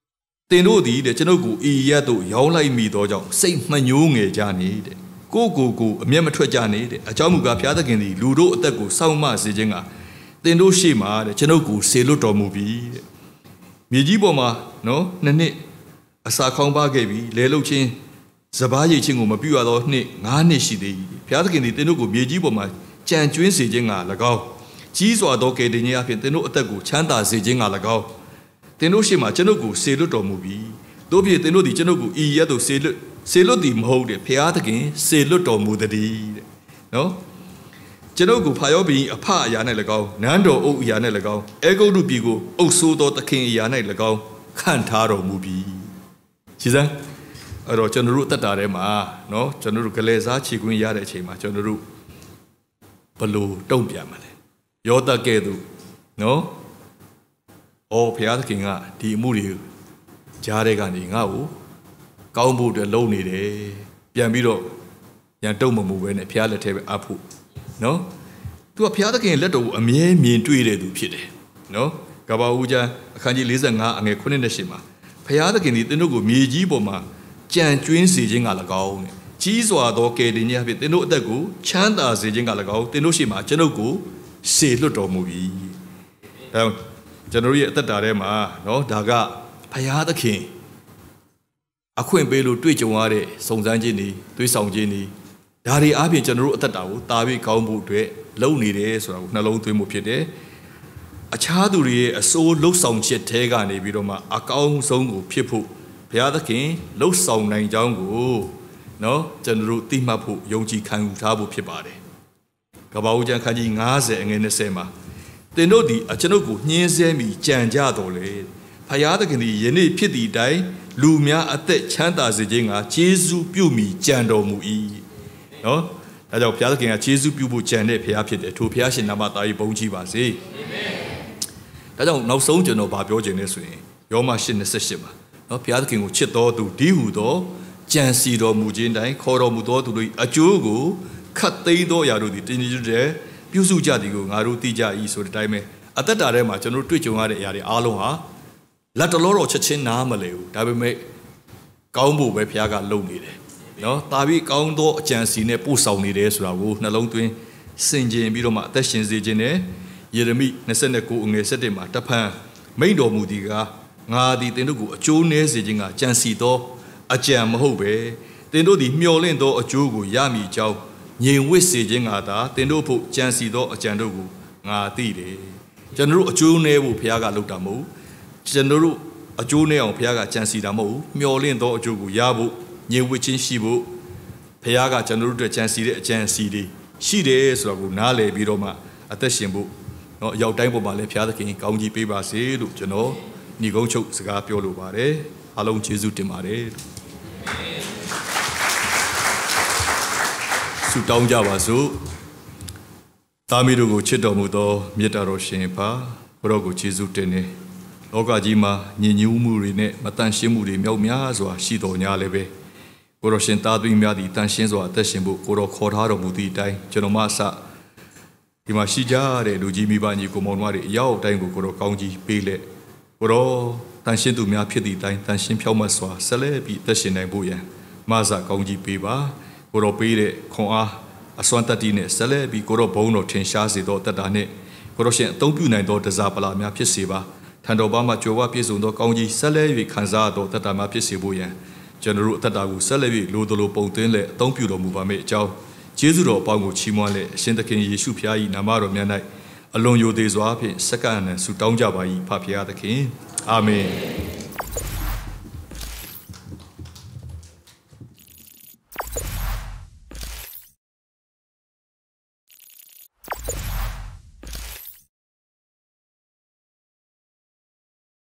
တင်တို့သည်တဲ့ကျွန်ုပ်ကိုဤရက်သို့ရောင်းလိုက်မိသောကြောင့်စိတ်မညှိုးငယ်ကြနေတဲ့ကိုကိုကိုအမျက်မထွက်ကြနေတဲ့အကြောင်းမူကားဘုရားသခင်သည်လူတို့အသက်ကိုစောင့်မစေခြင်းကတင်တို့ရှေ့မှာတဲ့ကျွန်ုပ်ကိုဆေလွတ်တော်မူပြီတဲ့မြေကြီးပေါ်မှာနော်နှစ်နှစ်အစာခေါင်းပါခဲ့ပြီလဲလုတ်ချင်းစပားရိတ်ချင်းကိုမပြုရသောနှစ်ငါးနှစ်ရှိသေးဘုရားသခင်သည်တင်တို့ကိုမြေကြီးပေါ်မှာကြံကျွင်းစေခြင်းက၎င်းကြီးစွာသောကယ်တင်ခြင်းအဖြစ်တင်တို့အသက်ကိုချမ်းသာစေခြင်းက၎င်းတင်တို့ရှေ့မှာကျွန်ုပ်ကိုဆေလွတ်တော်မူပြီတို့ဖြစ်တင်တို့သည်ကျွန်ုပ်ကိုဤရက်သို့ဆေလွတ်ဆေလွတ်သည်မဟုတ်တဲ့ဘုရားသခင်ဆေလွတ်တော်မူသည်တဲ့နော်ကျွန်ုပ်ကိုဖာယောဘီအဖအရာ၌၎င်းနန်းတော်အုပ်အရာ၌၎င်းအေဂုတ်တုပြည်ကိုအုပ်ဆိုးသောသခင်အရာ၌၎င်းခန့်ထားတော်မူပြီရှိစမ်းအဲ့တော့ကျွန်တော်တို့အသက်တာထဲမှာနော်ကျွန်တော်တို့ကလေးစားခြေခွင်းရတဲ့အချိန်မှာကျွန်တော်တို့ဘလို့တုံ့ပြန်မလဲယောသကဲ့သို့နော်အော်ဘုရားသခင်ကဒီအမှုတွေကြားတဲ့ကနေငါ့ကိုကောင်းဖို့အတွက်လုပ်နေတယ်ပြန်ပြီးတော့ရန်တုံမမှုပဲနဲ့ဘုရားလက်ထဲပဲအဖို့နော်သူကဘုရားသခင်လက်တော်ကိုအမြဲမြင်တွေ့တဲ့သူဖြစ်တယ်နော်ကပ္ပဦးကျမ်းအခန်းကြီး၄၅အငယ်ခုနှစ်နဲ့ရှစ်မှာဘုရားသခင်ဒီသင်တို့ကိုမြေကြီးပေါ်မှာကြံကျွင်းစေခြင်းက၎င်းတဲ့ကြီးစွာသောကယ်တင်ခြင်းအဖြစ်သင်တို့အသက်ကိုချမ်းသာစေခြင်းက၎င်းသင်တို့ရှေ့မှာကျွန်ုပ်ကိုစေလွတ်တော်မူပြီဒါကျွန်တော်ရဲ့အသက်တာထဲမှာနော်ဒါကဘုရားသခင်အခွင့်ပေးလို့တွေ့ကြုံရတဲ့စုံစမ်းခြင်းတွေတွေးဆောင်ခြင်းတွေဒါတွေအားဖြင့်ကျွန်တော်တို့အသက်တာကိုတာပြီးကောင်းဖို့အတွက်လုပ်နေတယ်ဆိုတာကိုနှလုံးသွင်းမှုဖြစ်တယ်အခြားသူတွေရဲ့အစိုးလှုပ်ဆောင်ချက်ထဲကနေပြီးတော့မှအကောင်းဆုံးကိုဖြစ်ဖို့ဘုရားသခင်လှုပ်ဆောင်နိုင်ကြောင်းကိုနော်ကျွန်တော်တို့သိမှတ်ဖို့ယုံကြည်ခံယူထားဖို့ဖြစ်ပါတယ်ကပ္ပဦးကျမ်းခန်းကြီး၅၀အငယ်၂၀မှာသင်တို့သည်အကျွန်ုပ်ကိုညှင်းဆဲမိကြံကြတော်လေဘုရားသခင်သည်ယနေ့ဖြစ်သည့်အတိုင်းလူများအသက်ချမ်းသာစေခြင်းကယေရှုပြုမိကြံတော်မူ၏နော်ဒါကြောင့်ဘုရားသခင်ကယေရှုပြုဖို့ကြံတဲ့ဘုရားဖြစ်တယ်ထိုဘုရားရှင်နာမသားကြီးဘုန်းကြီးပါစေအာမင်ဒါကြောင့်နောက်ဆုံးကျွန်တော်ဗာပြောခြင်းလဲဆိုရင်ယောမ၈ ၂၈မှာနော်ဘုရားသခင်ကိုချစ်တော်သူဒီဟုသောကြံစီတော်မူခြင်းတိုင်းခေါ်တော်မူသောသူတို့အကျိုးကိုခတ်သိမ်းသောအရာတို့သည်တင်ကြည်တဲ့ပြုစုကြသည်ကိုငါတို့သိကြ၏ဆိုတဲ့အတိုင်းပဲအသက်တာထဲမှာကျွန်တော်တွေ့ကြုံရတဲ့အရာတွေအားလုံးဟာလက်တလောတော့ချက်ချင်းနားမလဲဘူးဒါပေမဲ့ကောင်းဖို့ပဲဘုရားကလုပ်နေတယ်နော်တာပြီးကောင်းသောအကြံစီနဲ့ပို့ဆောင်နေတယ်ဆိုတာကိုနှလုံးသွင်းစင်ကြင်ပြီးတော့မှအသက်ရှင်စေခြင်းနဲ့ယေရမိ၂၉အငယ်၁၁မှာတဖန်မိန့်တော်မူသည်ကငါသည်သင်တို့ကိုအကျိုးနည်းစေခြင်းကကြံစီသောအကြံမဟုတ်ပဲသင်တို့သည်မျှော်လင့်သောအကျိုးကိုရမည်ကြောင်းငြိမ်ဝှက်စေခြင်းကသာသင်တို့ဖို့ကြံစီသောအကြံတို့ကိုငါသိတယ်ကျွန်တော်တို့အကျိုးနည်းဖို့ဘုရားကလုပ်တာမဟုတ်ကျွန်တော်တို့အကျိုးနည်းအောင်ဘုရားကကြံစီတာမဟုတ်မျှော်လင့်သောအကျိုးကိုရဖို့ငြိမ်ဝှက်ခြင်းရှိဖို့ဘုရားကကျွန်တော်တို့အတွက်ကြံစီတဲ့အကြံစီတွေရှိတယ်ဆိုတာကိုနားလည်ပြီးတော့မှအသက်ရှင်ဖို့เนาะအရောက်တိုင်းပေါ်မှာလည်းဘုရားသခင်ကောင်းကြီးပေးပါစေလို့ကျွန်တော်ညီကုန်းချုပ်စကားပြောလိုပါတယ်အားလုံးကျေးဇူးတင်ပါတယ်ဆုတောင်းကြပါစို့သားမီးတို့ကိုချစ်တော်မူသောမေတ္တာတော်ရှင်ဖာဘုရားကိုကျေးဇူးတင်နေလောကကြီးမှာညဉ့်ညူးမှုတွေနဲ့မတန်ရှင်းမှုတွေမြောက်များစွာရှိတော်ညာလည်းပဲကိုတော်ရှင်သားသမီးများသည်တန်ရှင်းစွာအသက်ရှင်ဖို့ကိုတော်ခေါ်ထားတော်မူသည့်အတိုင်းကျွန်တော်မအစဒီမှာရှိကြတဲ့လူကြီးမိဘညီကိုမောင်နှမတွေအရောက်တိုင်းကိုကိုတော်ကောင်းကြီးပေးလက်ကိုတော်တန်ရှင်းသူများဖြစ်သည့်အတိုင်းတန်ရှင်းဖြောင့်မတ်စွာဆက်လက်ပြီးအသက်ရှင်နိုင်ဖို့ရန်မဆာကောင်းကြီးပေးပါကိုတော်ပေးတဲ့ခွန်အားအစွမ်းတတ္တိနဲ့ဆက်လက်ပြီးကိုတော်ဘုန်းတော်ထင်ရှားစေသောတတ်တာနဲ့ကိုတော်ရှင်အသုံးပြုနိုင်သောတစားပလာများဖြစ်စေပါထံတော်ဘာမှကြွယ်ဝပြည့်စုံသောကောင်းကြီးဆက်လက်၍ခံစားသောတတ်တာများဖြစ်စေဖို့ရန်ကျွန်တော်တို့အသက်တာကိုဆက်လက်၍လိုသလိုပုံသွင်းလက်အသုံးပြုတော်မူပါမယ့်အကြောင်းကျေးဇူးတော်အပေါင်းကိုချီးမွမ်းလက်အရှင်သခင်ယေရှုဖျား၏နာမတော်မြတ်၌အလွန်ယိုသေးစွာဖြင့်စက္ကန့်နဲ့ဆုတောင်းကြပါ၏ဖဖျားသခင်အာမင်